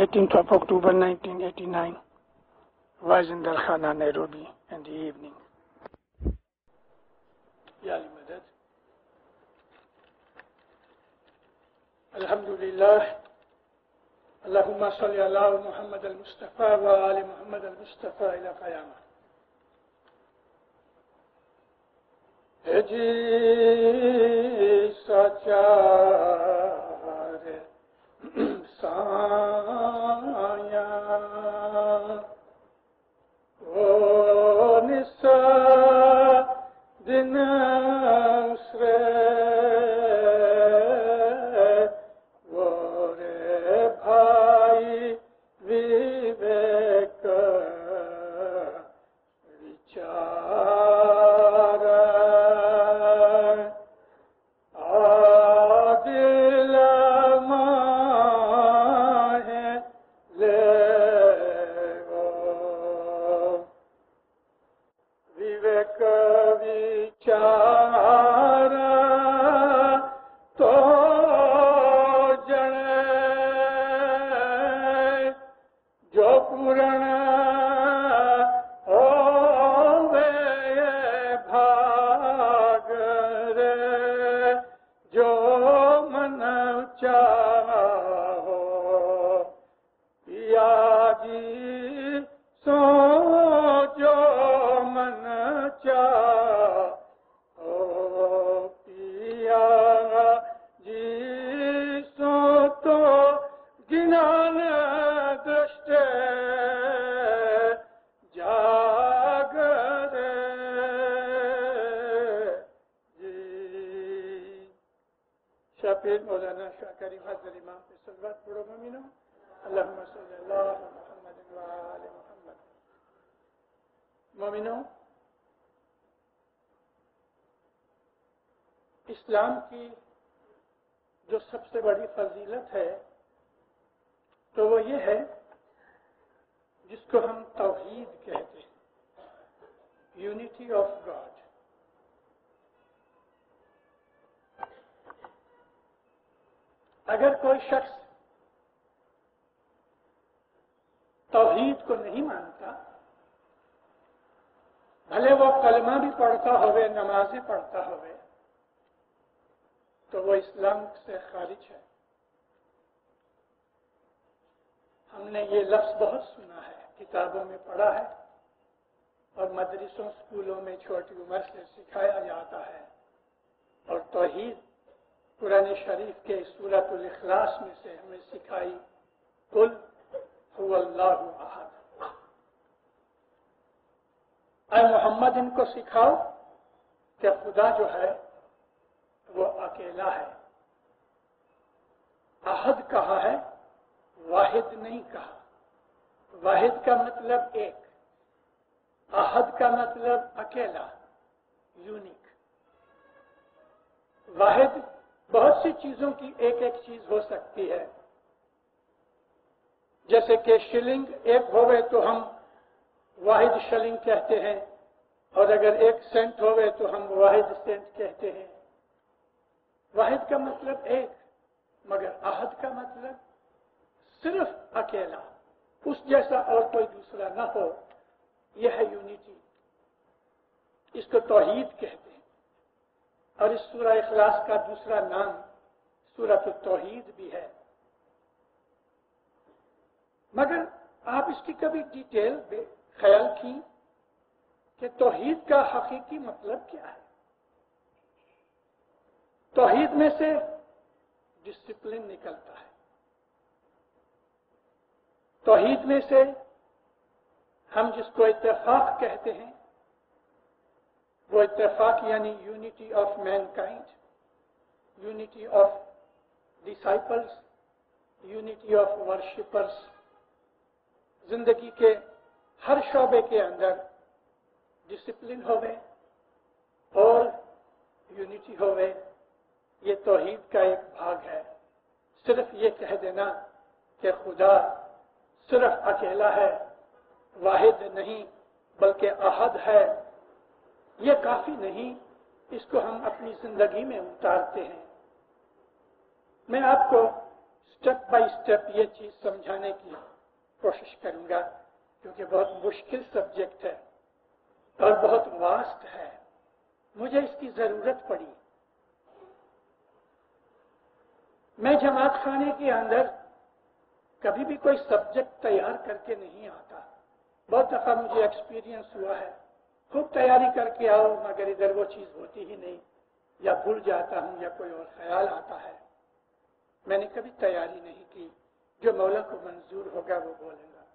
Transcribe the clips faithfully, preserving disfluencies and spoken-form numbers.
eighteenth of October nineteen eighty-nine, was in Darkhana, Nairobi in the evening. Ya Madad. Alhamdulillah. Allahumma salli ala Muhammad al-Mustafa wa ali Muhammad al-Mustafa ila qiyamah. Eji sachare saya o nisa dinasre vore bhai vivek vichara مولانا شاہ کریم حضرت امام پہ صلوات پڑھو مومنو اللہم صلی اللہ محمد و آل محمد. مومنو، اسلام کی جو سب سے بڑی فضیلت ہے تو وہ یہ ہے جس کو ہم توحید کہتے ہیں، یونٹی آف گاڈ. اگر کوئی شخص توحید کو نہیں مانتا، بھلے وہ کلمہ بھی پڑھتا ہوئے، نمازیں پڑھتا ہوئے، تو وہ اسلام سے خارج ہے. ہم نے یہ لفظ بہت سنا ہے، کتابوں میں پڑھا ہے اور مدرسوں اسکولوں میں چھوٹی عمر سے سکھایا جاتا ہے. اور توحید قرآن شریف کے سورۃ الاخلاص میں سے ہمیں سکھائی، قل هو اللہ احد. اے محمد ان کو سکھاؤ کہ خدا جو ہے وہ اکیلا ہے. احد کہا ہے، واحد نہیں کہا. واحد کا مطلب ایک، احد کا مطلب اکیلا، یونیک. واحد بہت سی چیزوں کی ایک ایک چیز ہو سکتی ہے، جیسے کہ شلنگ ایک ہوئے تو ہم واحد شلنگ کہتے ہیں، اور اگر ایک سینٹ ہوئے تو ہم واحد سینٹ کہتے ہیں. واحد کا مطلب ایک، مگر احد کا مطلب صرف اکیلا، اس جیسا اور کوئی دوسرا نہ ہو. یہ ہے یونیٹی، اس کو توحید کہتے ہیں. اور اس سورہ اخلاص کا دوسرا نام سورۃ التوحید بھی ہے. مگر آپ اس کی کبھی ڈیٹیل بے خیال کی کہ توحید کا حقیقی مطلب کیا ہے؟ توحید میں سے ڈسپلن نکلتا ہے. توحید میں سے ہم جس کو اتفاق کہتے ہیں، وہ اتفاق یعنی unity of mankind, unity of disciples, unity of worshippers. زندگی کے ہر شعبے کے اندر ڈسپلن ہوئے اور یونٹی ہوئے. یہ توحید کا ایک بھاگ ہے. صرف یہ کہہ دینا کہ خدا صرف اکیلا ہے، واحد نہیں بلکہ احد ہے، یہ کافی نہیں. اس کو ہم اپنی زندگی میں اتارتے ہیں. میں آپ کو स्टेप बाय स्टेप ये चीज समझाने की कोशिश करूंगा, क्योंकि बहुत मुश्किल सब्जेक्ट है और बहुत वास्ट है। मुझे इसकी जरूरत पड़ी। मैं जमात खाने के अंदर कभी भी कोई सब्जेक्ट तैयार करके नहीं आता। बहुत दफा मुझे एक्सपीरियंस हुआ है, खूब तैयारी करके आओ मगर इधर वो चीज होती ही नहीं, या भूल जाता हूं या कोई और ख्याल आता है। मैंने कभी तैयारी नहीं की, जो मौला को मंजूर होगा वो बोलेगा।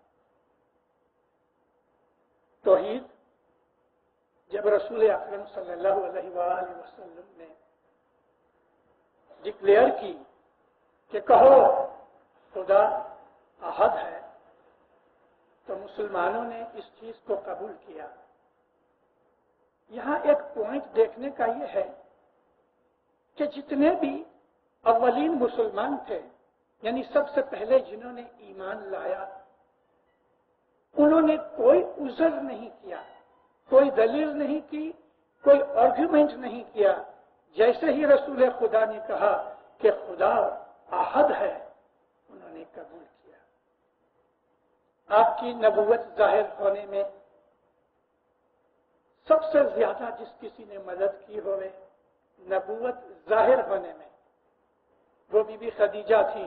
तौहीद जब रसूल अकरम सल्लल्लाहु अलैहि वसल्लम ने डिक्लेयर की कि कहो खुदा अहद है, तो मुसलमानों ने इस चीज को कबूल किया। यहां एक पॉइंट देखने का यह है कि जितने भी अव्वलीन मुसलमान थे, यानी सबसे पहले जिन्होंने ईमान लाया, उन्होंने कोई उज़र नहीं किया, कोई दलील नहीं की, कोई आर्गुमेंट नहीं किया। जैसे ही रसूल खुदा ने कहा कि खुदा अहद है, उन्होंने कबूल किया। आपकी नबुवत जाहिर होने में सबसे ज्यादा जिस किसी ने मदद की होवे नबुवत जाहिर होने में, वो बीबी खदीजा थी।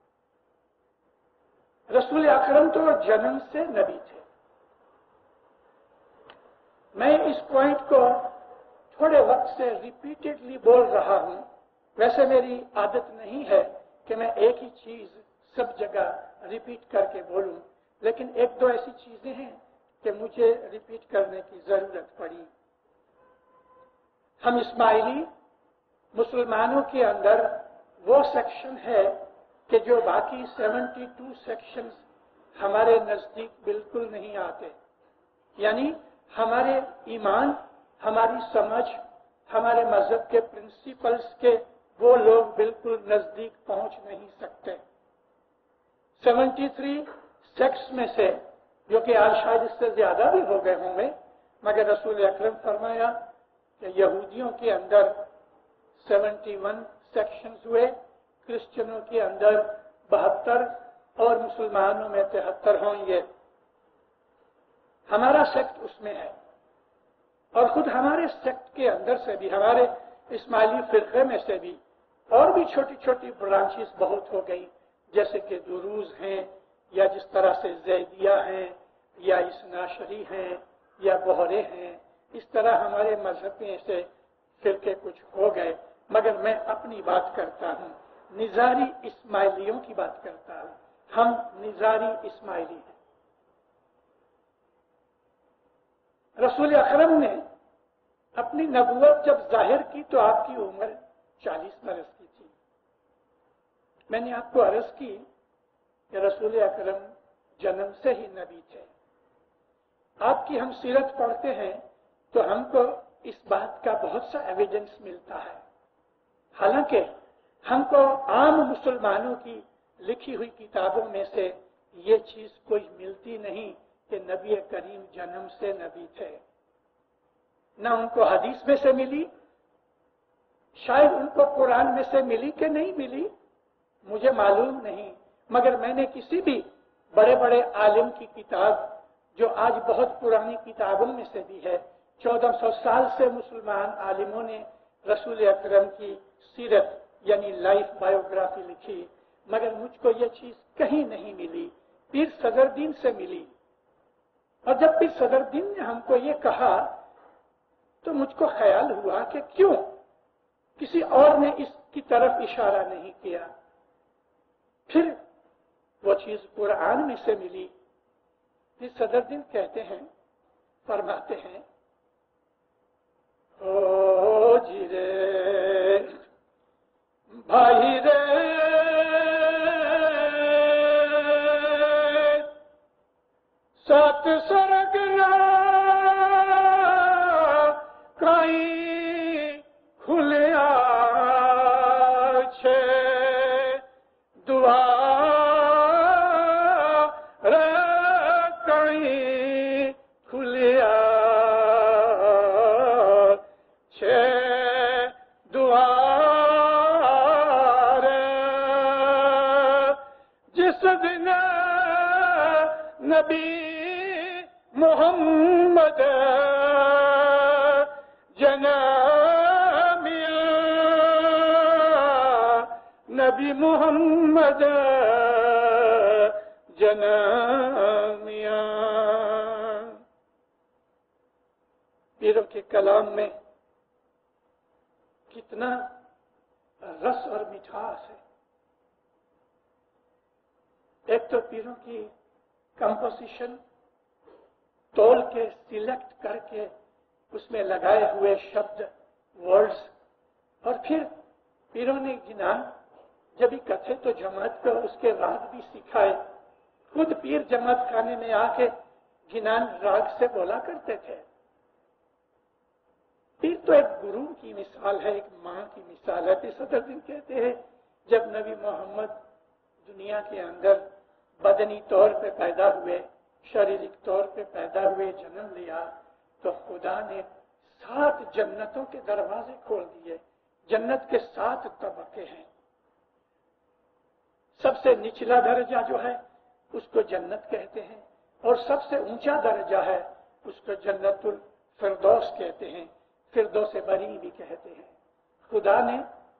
रसूल अकरम तो जन्म से नबी थे। मैं इस पॉइंट को थोड़े वक्त से रिपीटेडली बोल रहा हूं। वैसे मेरी आदत नहीं है कि मैं एक ही चीज सब जगह रिपीट करके बोलूं, लेकिन एक दो ऐसी चीजें हैं कि मुझे रिपीट करने की जरूरत पड़ी। हम इस्माइली मुसलमानों के अंदर वो सेक्शन है कि जो बाकी बहत्तर सेक्शंस हमारे नजदीक बिल्कुल नहीं आते। यानी हमारे ईमान, हमारी समझ, हमारे मजहब के प्रिंसिपल्स के वो लोग बिल्कुल नजदीक पहुंच नहीं सकते। तिहत्तर सेक्ट्स में से, जो कि आज शायद इससे ज्यादा भी हो गए होंगे, मगर रसूल अकरम फरमाया कि यहूदियों के अंदर इकहत्तर सेक्शंस हुए, क्रिश्चियनों के अंदर बहत्तर और मुसलमानों में तिहत्तर होंगे। हमारा सेक्ट उसमें है, और खुद हमारे सेक्ट के अंदर से भी, हमारे इस्माइली फिरके में से भी और भी छोटी छोटी ब्रांचेस बहुत हो गई, जैसे कि दुरूज हैं, या जिस तरह से जैदिया हैं, या इसनाशरी हैं, या बोहरे हैं। इस तरह हमारे मजहब में से फिरके कुछ हो गए, मगर मैं अपनी बात करता हूँ, निजारी इस्माइलियों की बात करता हूँ। हम निजारी इस्माइली हैं। रसूल अकरम ने अपनी नबुवत जब जाहिर की तो आपकी उम्र चालीस बरस की थी। मैंने आपको अर्ज की कि रसूल अकरम जन्म से ही नबी थे। आपकी हम सीरत पढ़ते हैं तो हमको इस बात का बहुत सा एविडेंस मिलता है। हालांकि हमको आम मुसलमानों की लिखी हुई किताबों में से ये चीज कोई मिलती नहीं कि नबी करीम जन्म से नबी थे। न उनको हदीस में से मिली, शायद उनको कुरान में से मिली कि नहीं मिली, मुझे मालूम नहीं। मगर मैंने किसी भी बड़े बड़े आलिम की किताब, जो आज बहुत पुरानी किताबों में से भी है, चौदह सौ साल से मुसलमान आलिमों ने रसूल अकरम की सीरत यानी लाइफ बायोग्राफी लिखी, मगर मुझको ये चीज कहीं नहीं मिली। पीर सदरुद्दीन से मिली, और जब पीर सदरुद्दीन ने हमको ये कहा तो मुझको ख्याल हुआ कि क्यों किसी और ने इसकी तरफ इशारा नहीं किया। फिर वो चीज कुरान में से मिली। पीर सदरुद्दीन कहते हैं, फरमाते हैं, ओ जी रे भाई रे सात सरग काई खुलिया छे दुआ रे काई खुलिया छे दुआ रे سیدنا نبی محمد جنامیا نبی محمد جنامیا. پیروں کے کلام میں کتنا رس اور مٹھاس ہے. ایک تو پیروں کی کمپوزیشن تول کے سلیکٹ کر کے اس میں لگائے ہوئے شبد ورڈز، اور پھر پیروں نے گنان جب ہی کتھے تو جماعت کو اس کے راگ بھی سکھائے. خود پیر جماعت خانے میں آ کے گنان راگ سے بولا کرتے تھے. پیر تو ایک گرو کی مثال ہے، ایک ماں کی مثال ہے. پیر صدر دن کہتے ہیں جب نبی محمد دنیا کے اندر بدنی طور پہ پیدا ہوئے، شاریرک طور پہ پیدا ہوئے، جنم لیا، تو خدا نے سات جنتوں کے دروازے کھول دیے. جنت کے سات طبقے ہیں. سب سے نچلا درجہ جو ہے اس کو جنت کہتے ہیں، اور سب سے اونچا درجہ ہے اس کو جنت الفردوس کہتے ہیں، فردوس بری بھی کہتے ہیں. خدا نے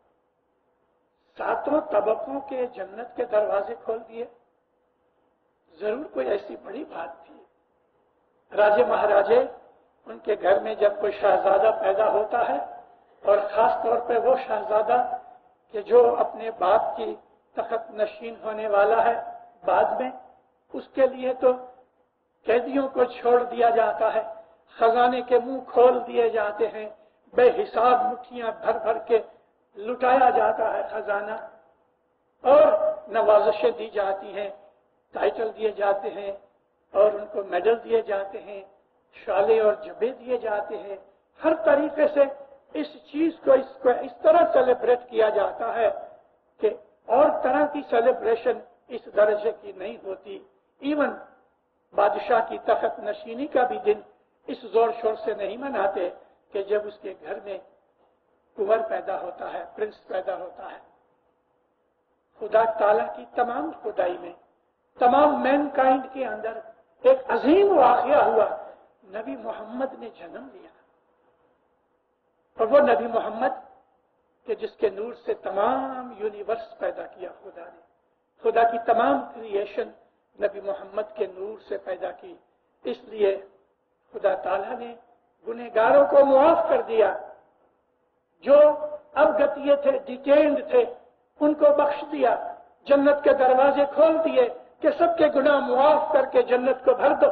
ساتوں طبقوں کے جنت کے دروازے کھول دیے. ضرور کوئی ایسی بڑی بات تھی. راجے مہاراجے ان کے گھر میں جب کوئی شہزادہ پیدا ہوتا ہے، اور خاص طور پہ وہ شہزادہ کہ جو اپنے باپ کی تخت نشین ہونے والا ہے بعد میں، اس کے لیے تو قیدیوں کو چھوڑ دیا جاتا ہے، خزانے کے منہ کھول دیے جاتے ہیں، بے حساب مٹھیاں بھر بھر کے لٹایا جاتا ہے خزانہ، اور نوازشیں دی جاتی ہیں، ٹائٹل دیے جاتے ہیں، اور ان کو میڈل دیے جاتے ہیں، شالے اور جبے دیے جاتے ہیں. ہر طریقے سے اس چیز کو اس کو اس طرح سیلیبریٹ کیا جاتا ہے کہ اور طرح کی سیلیبریشن اس درجے کی نہیں ہوتی. ایون بادشاہ کی تخت نشینی کا بھی دن اس زور شور سے نہیں مناتے کہ جب اس کے گھر میں کنور پیدا ہوتا ہے، پرنس پیدا ہوتا ہے. خدا تعالیٰ کی تمام خدائی میں، تمام مین کائنڈ کے اندر ایک عظیم واقعہ ہوا. نبی محمد نے جنم لیا، اور وہ نبی محمد کہ جس کے نور سے تمام یونیورس پیدا کیا خدا نے. خدا کی تمام کریشن نبی محمد کے نور سے پیدا کی. اس لیے خدا تعالیٰ نے گنہگاروں کو معاف کر دیا. جو ابگتیے تھے، ڈیٹینڈ تھے، ان کو بخش دیا. جنت کے دروازے کھول دیے کہ سب کے گناہ معاف کر کے جنت کو بھر دو.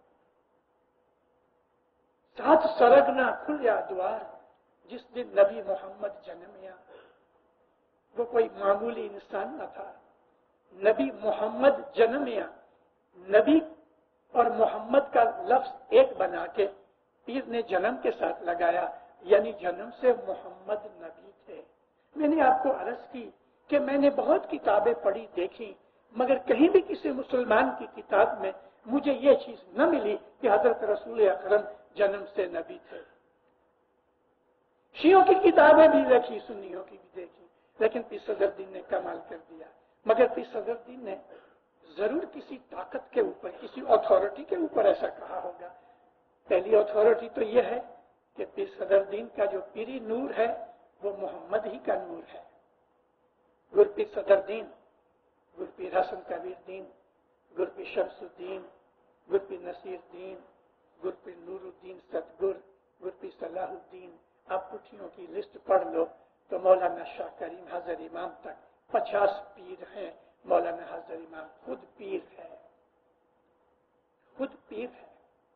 ساتھ سرگنا کھلیا دوار. جس دن نبی محمد جنمیا، وہ کوئی معمولی انسان نہ تھا. نبی محمد جنمیا، نبی اور محمد کا لفظ ایک بنا کے پیر نے جنم کے ساتھ لگایا، یعنی جنم سے محمد نبی تھے. میں نے آپ کو عرض کی کہ میں نے بہت کتابیں پڑھی دیکھی، مگر کہیں بھی کسی مسلمان کی کتاب میں مجھے یہ چیز نہ ملی کہ حضرت رسول اکرم جنم سے نبی تھے. شیعوں کی کتابیں بھی دیکھی، سنیوں کی بھی دیکھی، لیکن پیر صدر دین نے کمال کر دیا. مگر پیر صدر دین نے ضرور کسی طاقت کے اوپر، کسی اتھارٹی کے اوپر ایسا کہا ہوگا. پہلی اتھارٹی تو یہ ہے کہ پیر صدر دین کا جو پیری نور ہے وہ محمد ہی کا نور ہے. گر پیر صدر دین، گر پیر حسن کبیر دین، گر پیر شمس الدین، گر پیر نصیر دین، گر پیر نور الدین ستگر، گر پیر صلاح الدین. آپ پٹھیوں کی لسٹ پڑھ لو تو مولانا شاہ کریم حضر امام تک پچاس پیر ہیں. مولانا حضر امام خود پیر ہے، خود پیر ہے.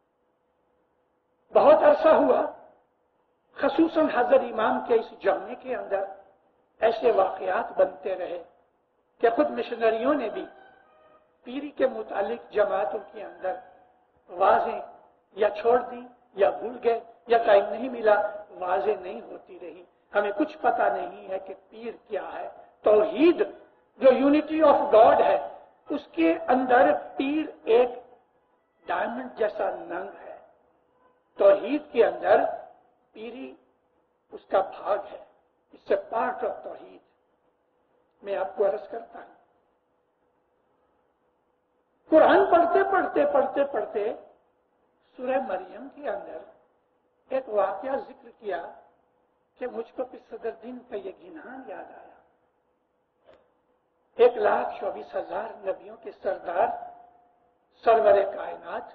بہت عرصہ ہوا خصوصاً حضر امام کے اس جامع کے اندر ایسے واقعات بنتے رہے کہ خود مشنریوں نے بھی پیری کے متعلق جماعتوں کے اندر واضح یا چھوڑ دی یا بھول گئے یا ٹائم نہیں ملا، واضح نہیں ہوتی رہی. ہمیں کچھ پتا نہیں ہے کہ پیر کیا ہے. توحید جو یونٹی آف گاڈ ہے، اس کے اندر پیر ایک ڈائمنڈ جیسا ننگ ہے. توحید کے اندر پیری اس کا بھاگ ہے. اس سے پارٹ آف توحید. میں آپ کو عرض کرتا ہوں قرآن پڑھتے پڑھتے پڑھتے پڑھتے سورہ مریم کے اندر ایک واقعہ ذکر کیا کہ مجھ کو پھر صدر دین کا یہ گنان یاد آیا. ایک لاکھ چوبیس ہزار نبیوں کے سردار سرور کائنات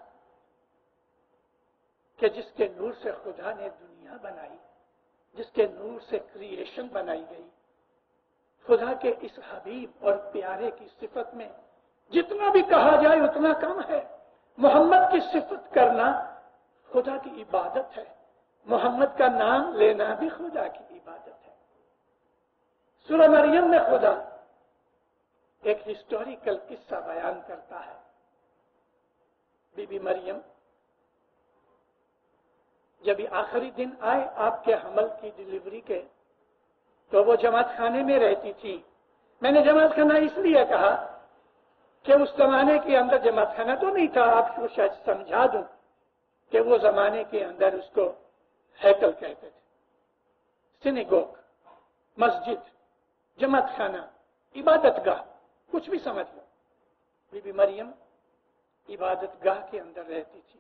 کہ جس کے نور سے خدا نے دنیا بنائی، جس کے نور سے کریشن بنائی گئی، خدا کے اس حبیب اور پیارے کی صفت میں جتنا بھی کہا جائے اتنا کم ہے. محمد کی صفت کرنا خدا کی عبادت ہے، محمد کا نام لینا بھی خدا کی عبادت ہے. سورہ مریم میں خدا ایک ہسٹوریکل قصہ بیان کرتا ہے. بی بی مریم جب آخری دن آئے آپ کے حمل کی ڈلیوری کے تو وہ جماعت خانے میں رہتی تھی. میں نے جماعت خانہ اس لیے کہا کہ اس زمانے کے اندر جماعت خانہ تو نہیں تھا، آپ کو شاید سمجھا دوں کہ وہ زمانے کے اندر اس کو ہیکل کہتے تھے. سینیگوگ، مسجد، جماعت خانہ، عبادت گاہ، کچھ بھی سمجھ لو. بی بی مریم عبادت گاہ کے اندر رہتی تھی،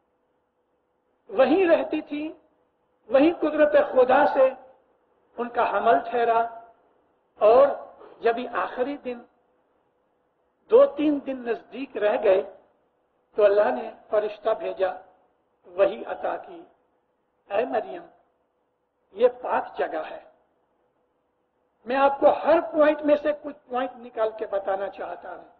وہیں رہتی تھی، وہیں قدرت خدا سے ان کا حمل ٹھہرا. اور جب ہی آخری دن دو تین دن نزدیک رہ گئے تو اللہ نے فرشتہ بھیجا، وہی عطا کی، اے مریم یہ پاک جگہ ہے. میں آپ کو ہر پوائنٹ میں سے کچھ پوائنٹ نکال کے بتانا چاہتا ہوں.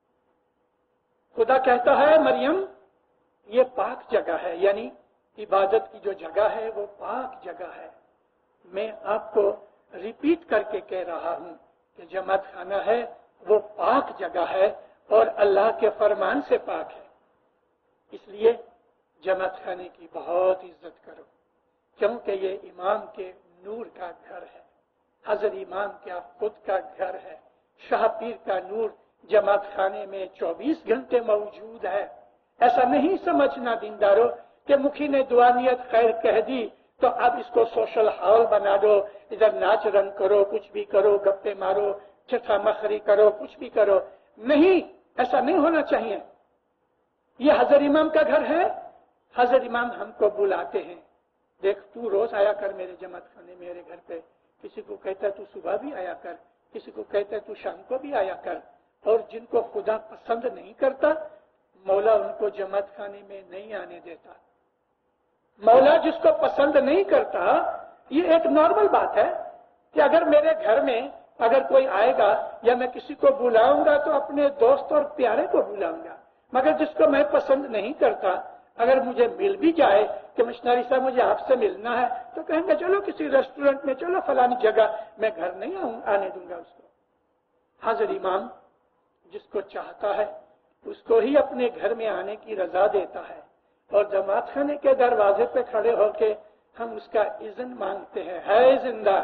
خدا کہتا ہے مریم یہ پاک جگہ ہے، یعنی عبادت کی جو جگہ ہے وہ پاک جگہ ہے. میں آپ کو ریپیٹ کر کے کہہ رہا ہوں کہ جماعت خانہ ہے وہ پاک جگہ ہے اور اللہ کے فرمان سے پاک ہے. اس لیے جماعت خانے کی بہت عزت کرو، کیونکہ یہ امام کے نور کا گھر ہے، حضرت امام کا خود کا گھر ہے. شاہ پیر کا نور جماعت خانے میں چوبیس گھنٹے موجود ہے. ایسا نہیں سمجھنا دیندارو کہ مکھی نے دعا نیت خیر کہہ دی تو اب اس کو سوشل ہال بنا دو، ادھر ناچ رنگ کرو، کچھ بھی کرو، گپے مارو، چٹا مخری کرو، کچھ بھی کرو. نہیں، ایسا نہیں ہونا چاہیے. یہ حضرت امام کا گھر ہے. حضرت امام ہم کو بلاتے ہیں، دیکھ تو روز آیا کر میرے جماعت خانے میرے گھر پہ. کسی کو کہتا ہے تو صبح بھی آیا کر، کسی کو کہتا ہے تو شام کو بھی آیا کر. اور جن کو خدا پسند نہیں کرتا مولا ان کو جماعت خانے میں نہیں آنے دیتا. مولا جس کو پسند نہیں کرتا، یہ ایک نارمل بات ہے کہ اگر میرے گھر میں اگر کوئی آئے گا یا میں کسی کو بلاؤں گا تو اپنے دوست اور پیارے کو بلاؤں گا، مگر جس کو میں پسند نہیں کرتا اگر مجھے مل بھی جائے کہ مشنری صاحب مجھے آپ سے ملنا ہے تو کہیں گے چلو کسی ریسٹورنٹ میں، چلو فلانی جگہ، میں گھر نہیں آؤں آنے دوں گا اس کو. حضرت امام جس کو چاہتا ہے اس کو ہی اپنے گھر میں آنے کی رضا دیتا ہے. اور جماعت خانے کے دروازے پہ کھڑے ہو کے ہم اس کا اذن مانگتے ہیں، ہے زندہ؟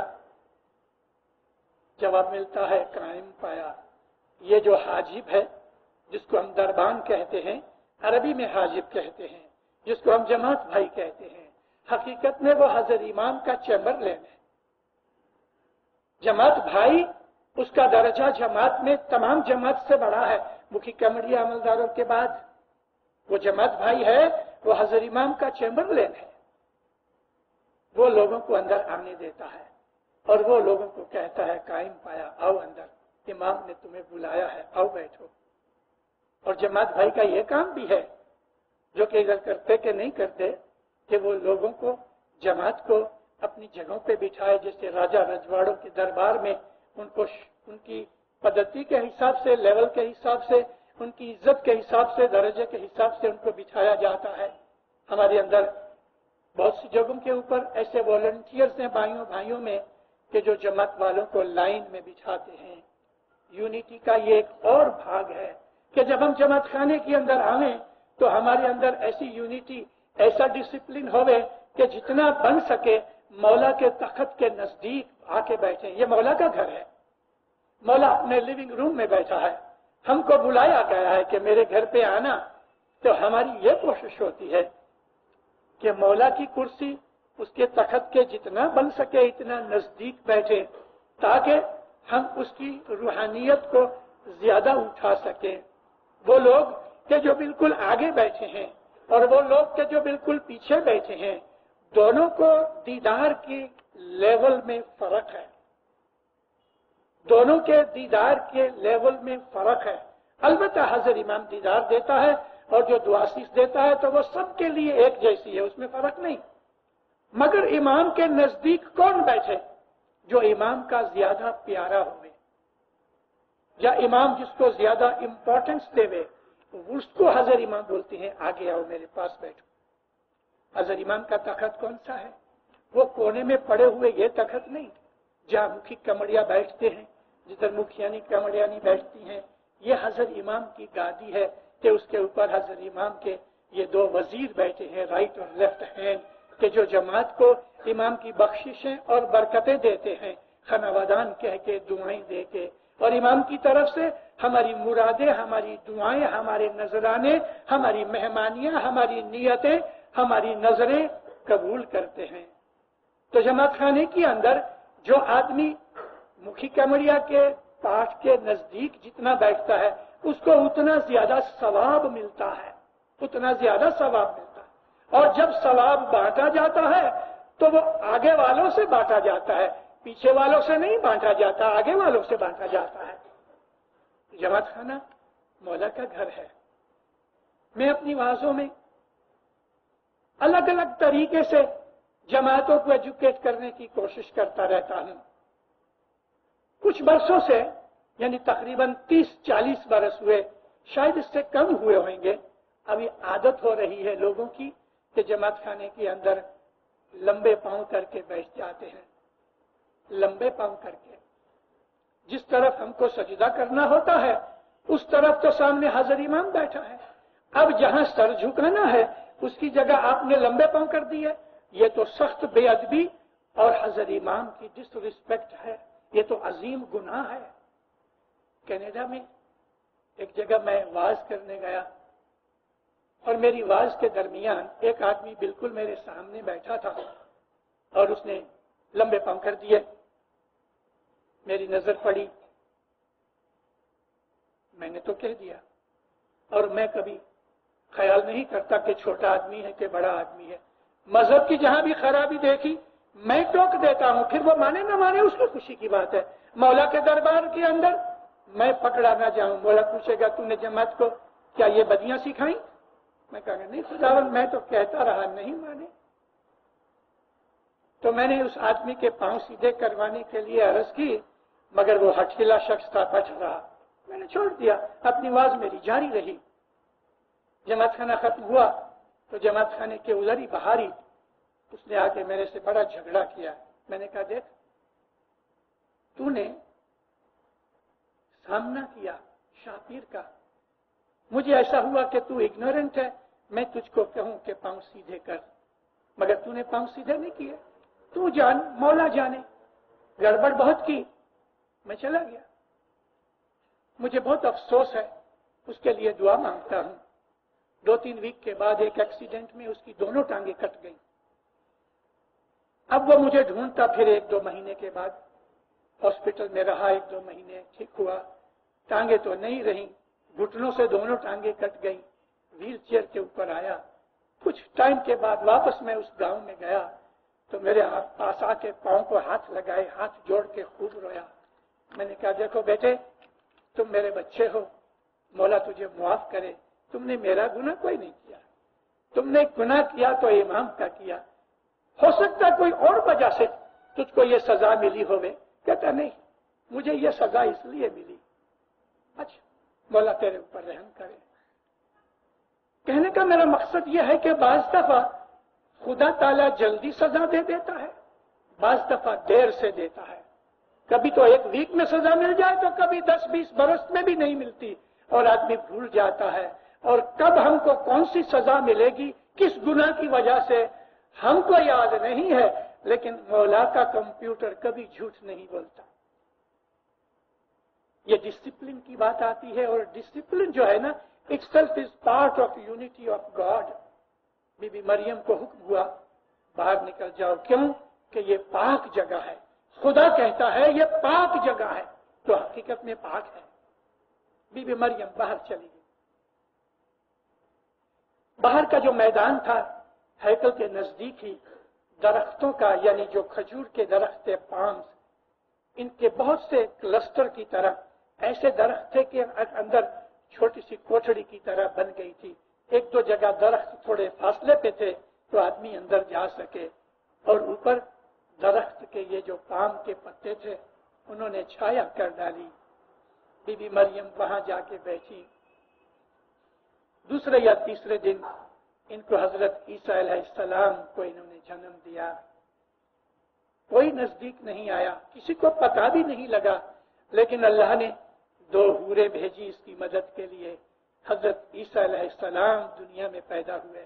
جواب ملتا ہے قائم پایا. یہ جو حاجب ہے جس کو ہم دربان کہتے ہیں، عربی میں حاجب کہتے ہیں، جس کو ہم جماعت بھائی کہتے ہیں، حقیقت میں وہ حضرت امام کا چیمبر لین ہے. جماعت بھائی اس کا درجہ جماعت میں تمام جماعت سے بڑا ہے. مکھی کمڑی عملداروں کے بعد وہ جماعت بھائی ہے، وہ حضرت امام کا چیمبر لین ہے. وہ لوگوں کو اندر آنے دیتا ہے اور وہ لوگوں کو کہتا ہے قائم پایا، آؤ اندر، امام نے تمہیں بلایا ہے، آؤ بیٹھو. اور جماعت بھائی کا یہ کام بھی ہے جو کہ ادھر کرتے کہ نہیں کرتے کہ وہ لوگوں کو، جماعت کو اپنی جگہوں پہ بٹھائے. جیسے راجہ رجواڑوں کے دربار میں ان کو ان کی پدتی کے حساب سے، لیول کے حساب سے، ان کی عزت کے حساب سے، درجے کے حساب سے ان کو بٹھایا جاتا ہے. ہمارے اندر بہت سی جگہوں کے اوپر ایسے والنٹیئرز ہیں بھائیوں بھائیوں میں کہ جو جماعت والوں کو لائن میں بٹھاتے ہیں. یونٹی کا یہ ایک اور بھاگ ہے کہ جب ہم جماعت خانے کے اندر آئیں تو ہمارے اندر ایسی یونٹی، ایسا ڈسپلن ہوئے کہ جتنا بن سکے مولا کے تخت کے نزدیک آ کے بیٹھیں. یہ مولا کا گھر ہے، مولا اپنے لیونگ روم میں بیٹھا ہے. ہم کو بلایا گیا ہے کہ میرے گھر پہ آنا، تو ہماری یہ کوشش ہوتی ہے کہ مولا کی کرسی اس کے تخت کے جتنا بن سکے اتنا نزدیک بیٹھے تاکہ ہم اس کی روحانیت کو زیادہ اٹھا سکیں. وہ لوگ کہ جو بالکل آگے بیٹھے ہیں اور وہ لوگ کہ جو بالکل پیچھے بیٹھے ہیں، دونوں کو دیدار کی لیول میں فرق ہے، دونوں کے دیدار کے لیول میں فرق ہے۔ البتہ حضرت امام دیدار دیتا ہے اور جو دعاسیس دیتا ہے تو وہ سب کے لیے ایک جیسی ہے، اس میں فرق نہیں۔ مگر امام کے نزدیک کون بیٹھے؟ جو امام کا زیادہ پیارا ہوئے یا امام جس کو زیادہ امپورٹنس دے، اس کو حضرت امام بولتے ہیں آگے آؤ میرے پاس بیٹھو۔ حضرت امام کا تخت کون سا ہے؟ وہ کونے میں پڑے ہوئے یہ تخت نہیں جہاں مکھی کمڑیاں بیٹھتے ہیں، جدھر مکھیانی کمڑیانی بیٹھتی ہیں۔ یہ حضرت امام کی گادی ہے کہ اس کے اوپر حضرت امام کے یہ دو وزیر بیٹھے ہیں، رائٹ اور لیفٹ ہینڈ، کہ جو جماعت کو امام کی بخششیں اور برکتیں دیتے ہیں، خنوادان کہہ کے، دعائیں دے کے، اور امام کی طرف سے ہماری مرادیں، ہماری دعائیں، ہمارے نذرانے، ہماری مہمانیاں، ہماری نیتیں، ہماری نظریں قبول کرتے ہیں۔ تو جماعت خانے کے اندر جو آدمی مکھی کمڑیا کے پاٹ کے نزدیک جتنا بیٹھتا ہے اس کو اتنا زیادہ ثواب ملتا ہے، اتنا زیادہ ثواب ملتا ہے۔ اور جب ثواب بانٹا جاتا ہے تو وہ آگے والوں سے بانٹا جاتا ہے، پیچھے والوں سے نہیں بانٹا جاتا، آگے والوں سے بانٹا جاتا ہے۔ جماعت خانہ مولا کا گھر ہے۔ میں اپنی وعظوں میں الگ الگ طریقے سے جماعتوں کو ایجوکیٹ کرنے کی کوشش کرتا رہتا ہوں۔ کچھ برسوں سے، یعنی تقریباً تیس چالیس برس ہوئے، شاید اس سے کم ہوئے ہوئیں گے، ابھی عادت ہو رہی ہے لوگوں کی کہ جماعت خانے کے اندر لمبے پاؤں کر کے بیٹھ جاتے ہیں، لمبے پاؤں کر کے۔ جس طرف ہم کو سجدہ کرنا ہوتا ہے اس طرف تو سامنے حضرت امام بیٹھا ہے، اب جہاں سر جھکانا ہے اس کی جگہ آپ نے لمبے پاؤں کر دی ہے۔ یہ تو سخت بے ادبی اور حضرت امام کی ڈس ریسپیکٹ ہے، یہ تو عظیم گناہ ہے۔ کینیڈا میں ایک جگہ میں واز کرنے گیا اور میری واز کے درمیان ایک آدمی بالکل میرے سامنے بیٹھا تھا اور اس نے لمبے پاؤں کر دیے۔ میری نظر پڑی، میں نے تو کہہ دیا، اور میں کبھی خیال نہیں کرتا کہ چھوٹا آدمی ہے کہ بڑا آدمی ہے۔ مذہب کی جہاں بھی خرابی دیکھی میں ٹوک دیتا ہوں، پھر وہ مانے نہ مانے اس کی خوشی کی بات ہے۔ مولا کے دربار کے اندر میں پکڑا نہ جاؤں، مولا پوچھے گا تو نے جماعت کو کیا یہ بدیاں سکھائیں؟ میں کہا گا نہیں خداوند، میں تو کہتا رہا، نہیں مانے۔ تو میں نے اس آدمی کے پاؤں سیدھے کروانے کے لیے عرض کی، مگر وہ ہٹھیلا شخص تھا، بچ رہا، میں نے چھوڑ دیا، اپنی آواز میری جاری رہی۔ جماعت خانہ ختم ہوا تو جماعت خانے کے ادھر ہی بہاری اس نے آ کے میرے سے بڑا جھگڑا کیا۔ میں نے کہا دیکھ، تو نے سامنا کیا شاپیر کا، مجھے ایسا ہوا کہ تو اگنورنٹ ہے، میں تجھ کو کہوں کہ پاؤں سیدھے کر، مگر تو نے پاؤں سیدھے نہیں کیے۔ تو جان، مولا جانے، گڑبڑ بہت کی، میں چلا گیا۔ مجھے بہت افسوس ہے، اس کے لیے دعا مانگتا ہوں۔ دو تین ویک کے بعد ایک ایکسیڈنٹ میں اس کی دونوں ٹانگیں کٹ گئیں۔ اب وہ مجھے ڈھونڈتا، پھر ایک دو مہینے کے بعد ہاسپٹل میں رہا، ایک دو مہینے ٹھیک ہوا، ٹانگیں تو نہیں رہیں، گھٹنوں سے دونوں ٹانگیں کٹ گئیں، ویل چیئر کے اوپر آیا۔ کچھ ٹائم کے بعد واپس میں اس گاؤں میں گیا تو میرے پاس آ کے پاؤں کو ہاتھ لگائے، ہاتھ جوڑ کے خوب رویا۔ میں نے کہا دیکھو بیٹے، تم میرے بچے ہو، مولا تجھے معاف کرے، تم نے میرا گناہ کوئی نہیں کیا، تم نے گناہ کیا تو امام کا کیا، ہو سکتا کوئی اور وجہ سے تجھ کو یہ سزا ملی ہوئے۔ کہتا نہیں، مجھے یہ سزا اس لیے ملی۔ اچھا، مولا تیرے اوپر رحم کرے۔ کہنے کا میرا مقصد یہ ہے کہ بعض دفعہ خدا تعالیٰ جلدی سزا دے دیتا ہے، بعض دفعہ دیر سے دیتا ہے۔ کبھی تو ایک ویک میں سزا مل جائے تو کبھی دس بیس برس میں بھی نہیں ملتی اور آدمی بھول جاتا ہے، اور کب ہم کو کون سی سزا ملے گی، کس گناہ کی وجہ سے ہم کو یاد نہیں ہے، لیکن مولا کا کمپیوٹر کبھی جھوٹ نہیں بولتا۔ یہ ڈسپلن کی بات آتی ہے، اور ڈسپلن جو ہے نا، itself is part of unity of God۔ Be be مریم کو حکم ہوا باہر نکل جاؤ، کیوں کہ یہ پاک جگہ ہے، خدا کہتا ہے یہ پاک جگہ ہے، تو حقیقت میں پاک ہے۔ بی بی مریم باہر چلی گئی۔ باہر کا جو میدان تھا ہیکل کے نزدیک ہی درختوں کا یعنی جو کھجور کے درخت تھے پامس، ان کے بہت سے کلسٹر کی طرح ایسے درخت تھے کہ اندر چھوٹی سی کوٹڑی کی طرح بن گئی تھی. ایک دو جگہ درخت تھوڑے فاصلے پہ تھے تو آدمی اندر جا سکے، اور اوپر درخت کے یہ جو پام کے پتے تھے انہوں نے چھایا کر ڈالی. بی بی مریم وہاں جا کے بیٹھی. دوسرے یا تیسرے دن ان کو حضرت عیسیٰ علیہ السلام کو انہوں نے جنم دیا. کوئی نزدیک نہیں آیا، کسی کو پتا بھی نہیں لگا، لیکن اللہ نے دو حوریں بھیجی اس کی مدد کے لیے. حضرت عیسیٰ علیہ السلام دنیا میں پیدا ہوئے.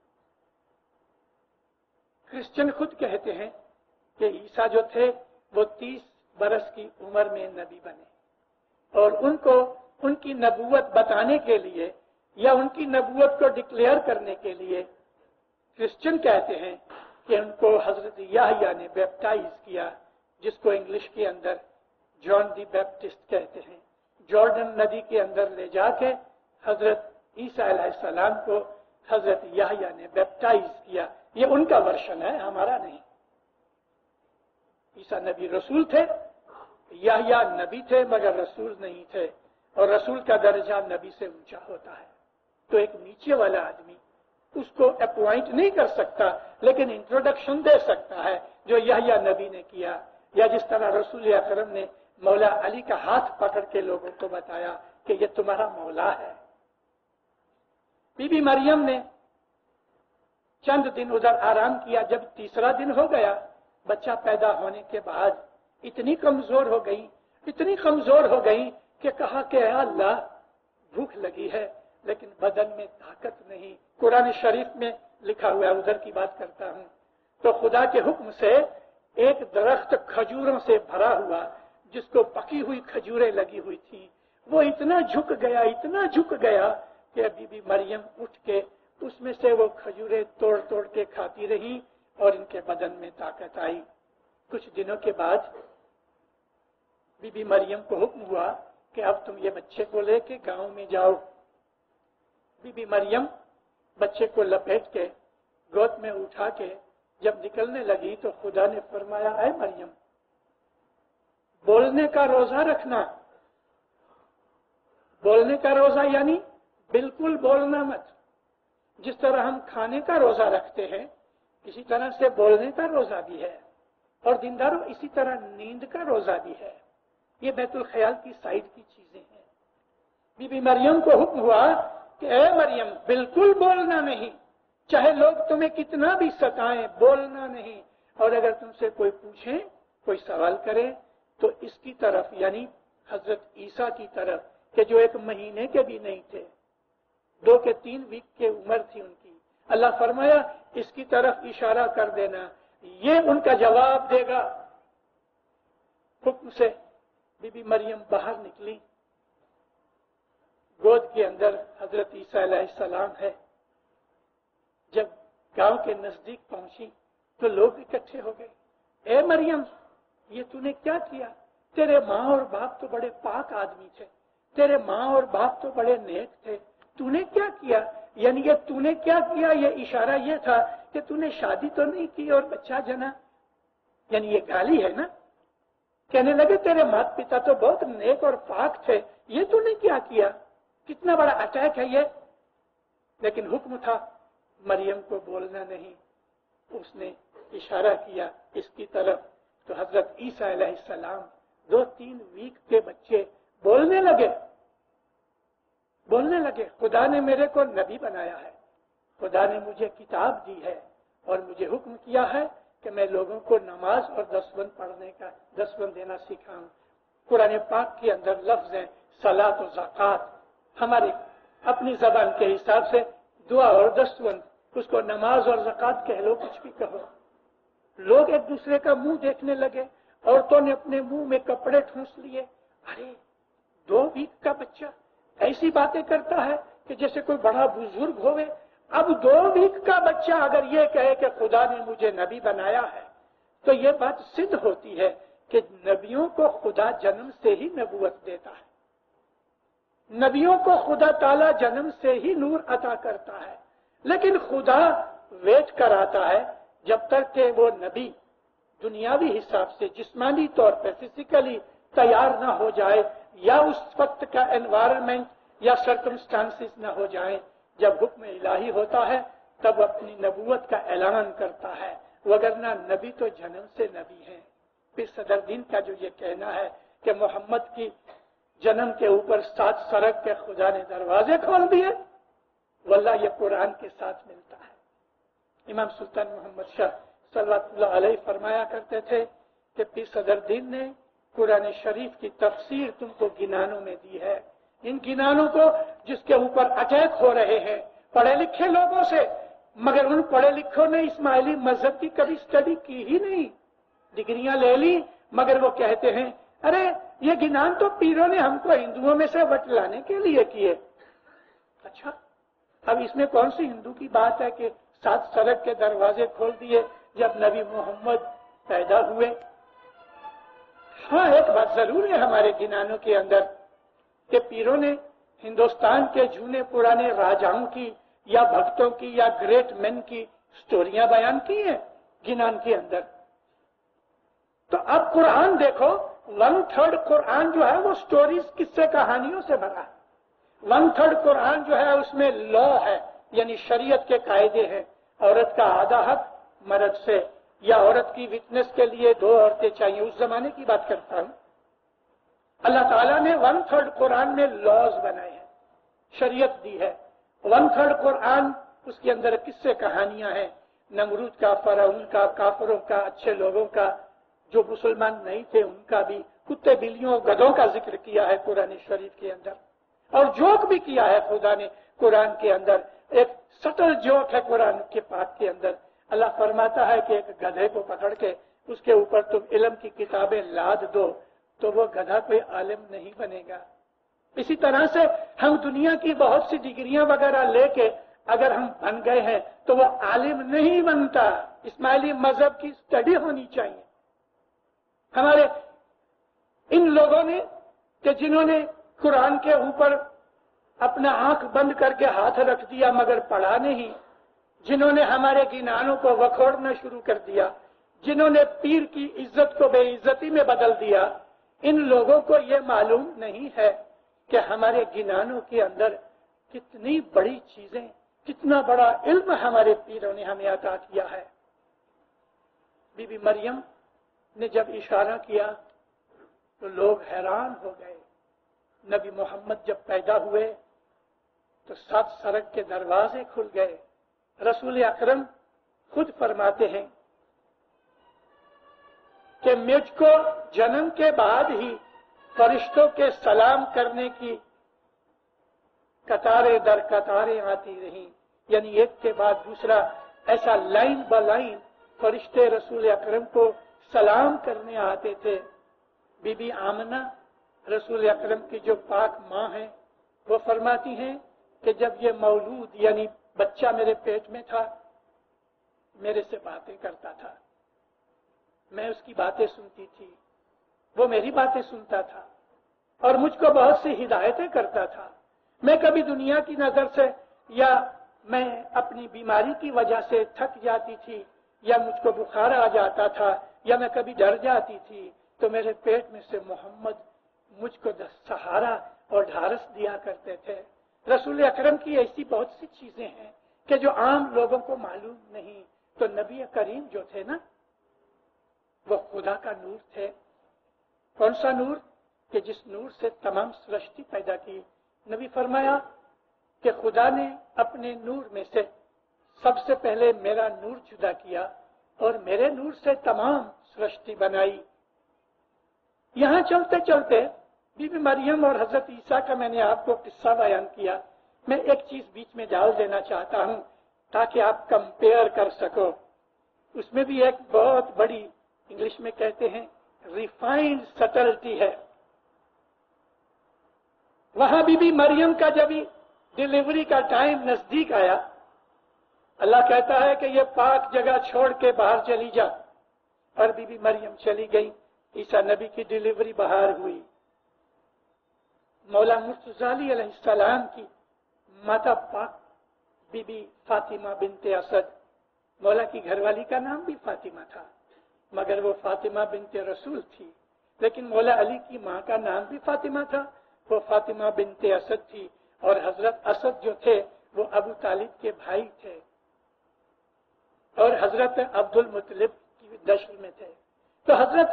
کرسچن خود کہتے ہیں کہ عیسیٰ جو تھے وہ تیس برس کی عمر میں نبی بنے، اور ان کو ان کی نبوت بتانے کے لیے یا ان کی نبوت کو ڈکلیئر کرنے کے لیے کرسچن کہتے ہیں کہ ان کو حضرت یحییٰ نے بیپٹائز کیا، جس کو انگلش کے اندر جان دی بیپٹسٹ کہتے ہیں. جارڈن ندی کے اندر لے جا کے حضرت عیسیٰ علیہ السلام کو حضرت یحییٰ نے بیپٹائز کیا. یہ ان کا ورشن ہے، ہمارا نہیں. عیسیٰ نبی رسول تھے، یحییٰ نبی تھے مگر رسول نہیں تھے، اور رسول کا درجہ نبی سے اونچا ہوتا ہے. تو ایک نیچے والا آدمی اس کو اپوائنٹ نہیں کر سکتا، لیکن انٹروڈکشن دے سکتا ہے جو یحییٰ نبی نے کیا، یا جس طرح رسول اکرم نے مولا علی کا ہاتھ پکڑ کے لوگوں کو بتایا کہ یہ تمہارا مولا ہے. بی بی مریم نے چند دن ادھر آرام کیا. جب تیسرا دن ہو گیا بچہ پیدا ہونے کے بعد اتنی کمزور ہو گئی اتنی کمزور ہو گئی کہ کہا کہ اے اللہ بھوک لگی ہے لیکن بدن میں طاقت نہیں. قرآن شریف میں لکھا ہوا ہے، ادھر کی بات کرتا ہوں. تو خدا کے حکم سے ایک درخت کھجوروں سے بھرا ہوا جس کو پکی ہوئی کھجوریں لگی ہوئی تھی، وہ اتنا جھک گیا اتنا جھک گیا کہ بی بی مریم اٹھ کے اس میں سے وہ کھجوریں توڑ توڑ کے کھاتی رہی اور ان کے بدن میں طاقت آئی. کچھ دنوں کے بعد بی بی مریم کو حکم ہوا کہ اب تم یہ بچے کو لے کے گاؤں میں جاؤ. بی بی مریم بچے کو لپیٹ کے گود میں اٹھا کے جب نکلنے لگی تو خدا نے فرمایا اے مریم بولنے کا روزہ رکھنا. بولنے کا روزہ یعنی بالکل بولنا مت. جس طرح ہم کھانے کا روزہ رکھتے ہیں اسی طرح سے بولنے کا روزہ بھی ہے، اور دینداروں اسی طرح نیند کا روزہ بھی ہے. یہ بیت الخیال کی سائڈ کی چیزیں ہیں. بی بی مریم کو حکم ہوا کہ اے مریم بالکل بولنا نہیں، چاہے لوگ تمہیں کتنا بھی ستائیں بولنا نہیں. اور اگر تم سے کوئی پوچھے کوئی سوال کرے تو اس کی طرف یعنی حضرت عیسیٰ کی طرف کہ جو ایک مہینے کے بھی نہیں تھے، دو کے تین ویک کے عمر تھی ان کی، اللہ فرمایا اس کی طرف اشارہ کر دینا، یہ ان کا جواب دے گا. حکم سے بی بی مریم باہر نکلی. گود کے اندر حضرت عیسیٰ علیہ السلام ہے. جب گاؤں کے نزدیک پہنچی تو لوگ اکٹھے ہو گئے. اے مریم یہ تو نے کیا کیا؟ تیرے ماں اور باپ تو بڑے پاک آدمی تھے، تیرے ماں اور باپ تو بڑے نیک تھے، تو نے کیا کیا؟ یعنی یہ تو نے کیا کیا یہ اشارہ یہ تھا کہ تو نے شادی تو نہیں کی اور بچہ جنا، یعنی یہ گالی ہے نا. کہنے لگے تیرے مات پتا تو بہت نیک اور پاک تھے، یہ تو نے کیا کیا؟ کتنا بڑا اٹیک ہے یہ. لیکن حکم تھا مریم کو بولنا نہیں. اس نے اشارہ کیا اس کی طرف تو حضرت عیسیٰ علیہ السلام دو تین ویک کے بچے بولنے لگے بولنے لگے خدا نے میرے کو نبی بنایا ہے، خدا نے مجھے کتاب دی ہے اور مجھے حکم کیا ہے کہ میں لوگوں کو نماز اور دسوند پڑھنے کا دسوند دینا سکھاؤں. قرآن پاک کے اندر لفظ ہیں صلاۃ و زکوٰۃ. ہماری اپنی زبان کے حساب سے دعا اور دسوند، اس کو نماز اور زکوٰۃ کہہ لو، کچھ بھی کہو. لوگ ایک دوسرے کا منہ دیکھنے لگے. عورتوں نے اپنے منہ میں کپڑے ٹھونس لیے. ارے دو ویک کا بچہ ایسی باتیں کرتا ہے کہ جیسے کوئی بڑا بزرگ ہوئے. اب دو ویک کا بچہ اگر یہ کہے کہ خدا نے مجھے نبی بنایا ہے تو یہ بات سدھ ہوتی ہے کہ نبیوں کو خدا جنم سے ہی نبوت دیتا ہے، نبیوں کو خدا تعالی جنم سے ہی نور عطا کرتا ہے. لیکن خدا ویٹ کراتا ہے جب تک کہ وہ نبی دنیاوی حساب سے جسمانی طور پر فزیکلی تیار نہ ہو جائے یا اس وقت کا انوائرمنٹ یا سرکمسٹانسز نہ ہو جائیں. جب حکم الہی ہوتا ہے تب اپنی نبوت کا اعلان کرتا ہے، وگرنہ نبی تو جنم سے نبی ہیں. پھر صدر دین کا جو یہ کہنا ہے کہ محمد کی جنم کے اوپر سات سرگ کے خدا نے دروازے کھول دیے، واللہ یہ قرآن کے ساتھ ملتا ہے. امام سلطان محمد شاہ صلی اللہ علیہ فرمایا کرتے تھے کہ پیر صدر دین نے قرآن شریف کی تفسیر تم کو گنانوں میں دی ہے. ان گنانوں کو جس کے اوپر اٹیک ہو رہے ہیں پڑھے لکھے لوگوں سے، مگر ان پڑھے لکھوں نے اسماعیلی مذہب کی کبھی اسٹڈی کی ہی نہیں، ڈگریاں لے لی، مگر وہ کہتے ہیں ارے یہ گنان تو پیروں نے ہم کو ہندوؤں میں سے وٹ لانے کے لیے کیے. اچھا، اب اس میں کون سی ہندو کی بات ہے کہ سات سرگ کے دروازے کھول دیے جب نبی محمد پیدا ہوئے؟ ہاں، ایک بات ضرور ہے ہمارے گنانوں کے اندر کہ پیروں نے ہندوستان کے جھونے پرانے راجاؤں کی یا بھکتوں کی یا گریٹ مین کی سٹوریاں بیان کی ہیں گنان کے اندر. تو اب قرآن دیکھو، ون تھرڈ قرآن جو ہے وہ سٹوریز قصے کہانیوں سے بھرا ہے. ون تھرڈ قرآن جو ہے اس میں لا ہے، یعنی شریعت کے قاعدے ہیں. عورت کا آدھا حق مرد سے، یا عورت کی وٹنس کے لیے دو عورتیں چاہیے، اس زمانے کی بات کرتا ہوں. اللہ تعالیٰ نے ون تھرڈ قرآن میں لاز بنائے ہیں، شریعت دی ہے. ون تھرڈ قرآن اس کے اندر قصے کہانیاں ہیں، نمرود کا، فرعون کا، کافروں کا، اچھے لوگوں کا، جو مسلمان نہیں تھے ان کا بھی، کتے بلیوں گدھوں کا ذکر کیا ہے قرآن شریف کے اندر. اور جوک بھی کیا ہے خدا نے قرآن کے اندر. ایک سٹل جوک ہے قرآن کے پاک کے اندر. اللہ فرماتا ہے کہ ایک گدھے کو پکڑ کے اس کے اوپر تم علم کی کتابیں لاد دو تو وہ گدھا کوئی عالم نہیں بنے گا. اسی طرح سے ہم دنیا کی بہت سی ڈگریاں وغیرہ لے کے اگر ہم بن گئے ہیں تو وہ عالم نہیں بنتا. اسماعیلی مذہب کی اسٹڈی ہونی چاہیے. ہمارے ان لوگوں نے کہ جنہوں نے قرآن کے اوپر اپنا آنکھ بند کر کے ہاتھ رکھ دیا مگر پڑھا نہیں، جنہوں نے ہمارے گنانوں کو وکھوڑنا شروع کر دیا، جنہوں نے پیر کی عزت کو بے عزتی میں بدل دیا، ان لوگوں کو یہ معلوم نہیں ہے کہ ہمارے گنانوں کے اندر کتنی بڑی چیزیں، کتنا بڑا علم ہمارے پیروں نے ہمیں عطا کیا ہے. بی بی مریم نے جب اشارہ کیا تو لوگ حیران ہو گئے. نبی محمد جب پیدا ہوئے تو سات سرگ کے دروازے کھل گئے. رسول اکرم خود فرماتے ہیں کہ مجھ کو جنم کے بعد ہی فرشتوں کے سلام کرنے کی قطاریں در قطاریں آتی رہیں، یعنی ایک کے بعد دوسرا ایسا لائن با لائن فرشتے رسول اکرم کو سلام کرنے آتے تھے. بی بی آمنہ رسول اکرم کی جو پاک ماں ہیں وہ فرماتی ہیں کہ جب یہ مولود یعنی بچہ میرے پیٹ میں تھا میرے سے باتیں کرتا تھا، میں اس کی باتیں سنتی تھی، وہ میری باتیں سنتا تھا اور مجھ کو بہت سی ہدایتیں کرتا تھا. میں کبھی دنیا کی نظر سے یا میں اپنی بیماری کی وجہ سے تھک جاتی تھی یا مجھ کو بخار آ جاتا تھا یا میں کبھی ڈر جاتی تھی تو میرے پیٹ میں سے محمد مجھ کو سہارا اور ڈھارس دیا کرتے تھے. رسول اکرم کی ایسی بہت سی چیزیں ہیں کہ جو عام لوگوں کو معلوم نہیں. تو نبی کریم جو تھے نا وہ خدا کا نور تھے. کون سا نور؟ کہ جس نور سے تمام سرشٹی پیدا کی. نبی فرمایا کہ خدا نے اپنے نور میں سے سب سے پہلے میرا نور جدا کیا اور میرے نور سے تمام سرشٹی بنائی. یہاں چلتے چلتے بی بی مریم اور حضرت عیسیٰ کا میں نے آپ کو قصہ بیان کیا. میں ایک چیز بیچ میں ڈال دینا چاہتا ہوں تاکہ آپ کمپیئر کر سکو. اس میں بھی ایک بہت بڑی انگلش میں کہتے ہیں ریفائنڈ سٹلٹی ہے. وہاں بی بی مریم کا جب ڈلیوری کا ٹائم نزدیک آیا اللہ کہتا ہے کہ یہ پاک جگہ چھوڑ کے باہر چلی جا، اور بی بی مریم چلی گئی. عیسیٰ نبی کی ڈلیوری باہر ہوئی. مولا مرتضی علیہ السلام کی ماتا پاک بی بی فاطمہ بنت اسد، مولا کی گھر والی کا نام بھی فاطمہ تھا، مگر وہ فاطمہ بنت رسول تھی، لیکن مولا علی کی ماں کا نام بھی فاطمہ تھا، وہ فاطمہ بنت اسد تھی، اور حضرت اسد جو تھے وہ ابو طالب کے بھائی تھے اور حضرت عبد المطلب کی نسل میں تھے۔ تو حضرت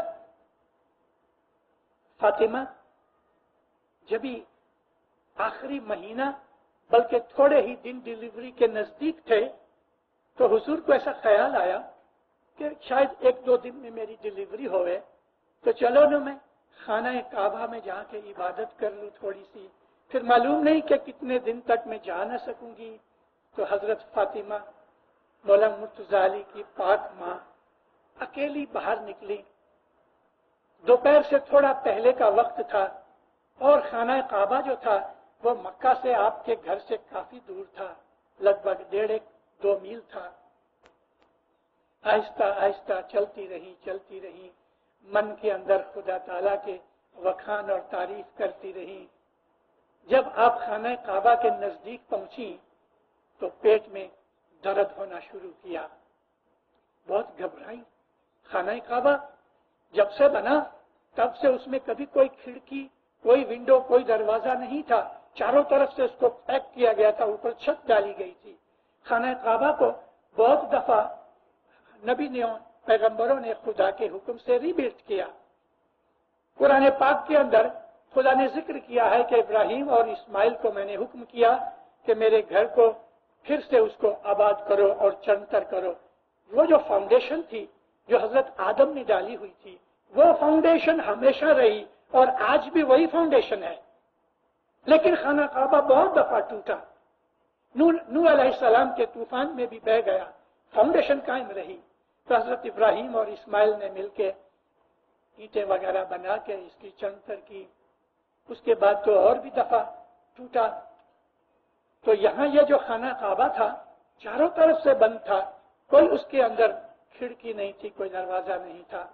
فاطمہ جبھی آخری مہینہ بلکہ تھوڑے ہی دن ڈلیوری کے نزدیک تھے تو حضور کو ایسا خیال آیا کہ شاید ایک دو دن میں میری ڈلیوری ہوئے تو چلو نا میں خانہ کعبہ میں جا کے عبادت کر لوں تھوڑی سی، پھر معلوم نہیں کہ کتنے دن تک میں جا نہ سکوں گی۔ تو حضرت فاطمہ مولا مرتضی علی کی پاک ماں اکیلی باہر نکلی، دوپہر سے تھوڑا پہلے کا وقت تھا اور خانہ کعبہ جو تھا وہ مکہ سے آپ کے گھر سے کافی دور تھا، لگ بھگ ڈیڑھ ایک دو میل تھا۔ آہستہ آہستہ چلتی رہی چلتی رہی من کے اندر خدا تعالیٰ کے وکھان اور تعریف کرتی رہی۔ جب آپ خانہ کعبہ کے نزدیک پہنچی تو پیٹ میں درد ہونا شروع کیا، بہت گھبرائی۔ خانہ کعبہ جب سے بنا تب سے اس میں کبھی کوئی کھڑکی، کوئی ونڈو، کوئی دروازہ نہیں تھا، چاروں طرف سے اس کو پیک کیا گیا تھا، اوپر چھت ڈالی گئی تھی۔ خانہ کعبہ کو بہت دفعہ نبی نے، پیغمبروں نے خدا کے حکم سے ری بلڈ کیا۔ قرآن پاک کے اندر خدا نے ذکر کیا ہے کہ ابراہیم اور اسماعیل کو میں نے حکم کیا کہ میرے گھر کو پھر سے اس کو آباد کرو اور چنتر کرو۔ وہ جو فاؤنڈیشن تھی جو حضرت آدم نے ڈالی ہوئی تھی وہ فاؤنڈیشن ہمیشہ رہی اور آج بھی وہی فاؤنڈیشن ہے، لیکن خانہ کعبہ بہت دفعہ ٹوٹا، نوح علیہ السلام کے طوفان میں بھی بہہ گیا، فاؤنڈیشن قائم رہی۔ تو حضرت ابراہیم اور اسماعیل نے مل کے اینٹیں وغیرہ بنا کے اس کی چنتر کی، اس کے بعد تو اور بھی دفعہ ٹوٹا۔ تو یہاں یہ جو خانہ کعبہ تھا چاروں طرف سے بند تھا، کوئی اس کے اندر کھڑکی نہیں تھی، کوئی دروازہ نہیں تھا۔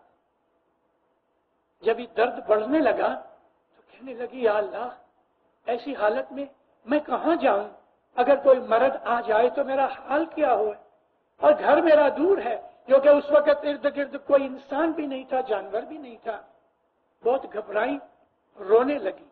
جب یہ درد بڑھنے لگا تو کہنے لگی یا اللہ، ایسی حالت میں میں کہاں جاؤں؟ اگر کوئی مرد آ جائے تو میرا حال کیا ہو؟ اور گھر میرا دور ہے، جو کہ اس وقت ارد گرد کوئی انسان بھی نہیں تھا، جانور بھی نہیں تھا۔ بہت گھبرائی، رونے لگی۔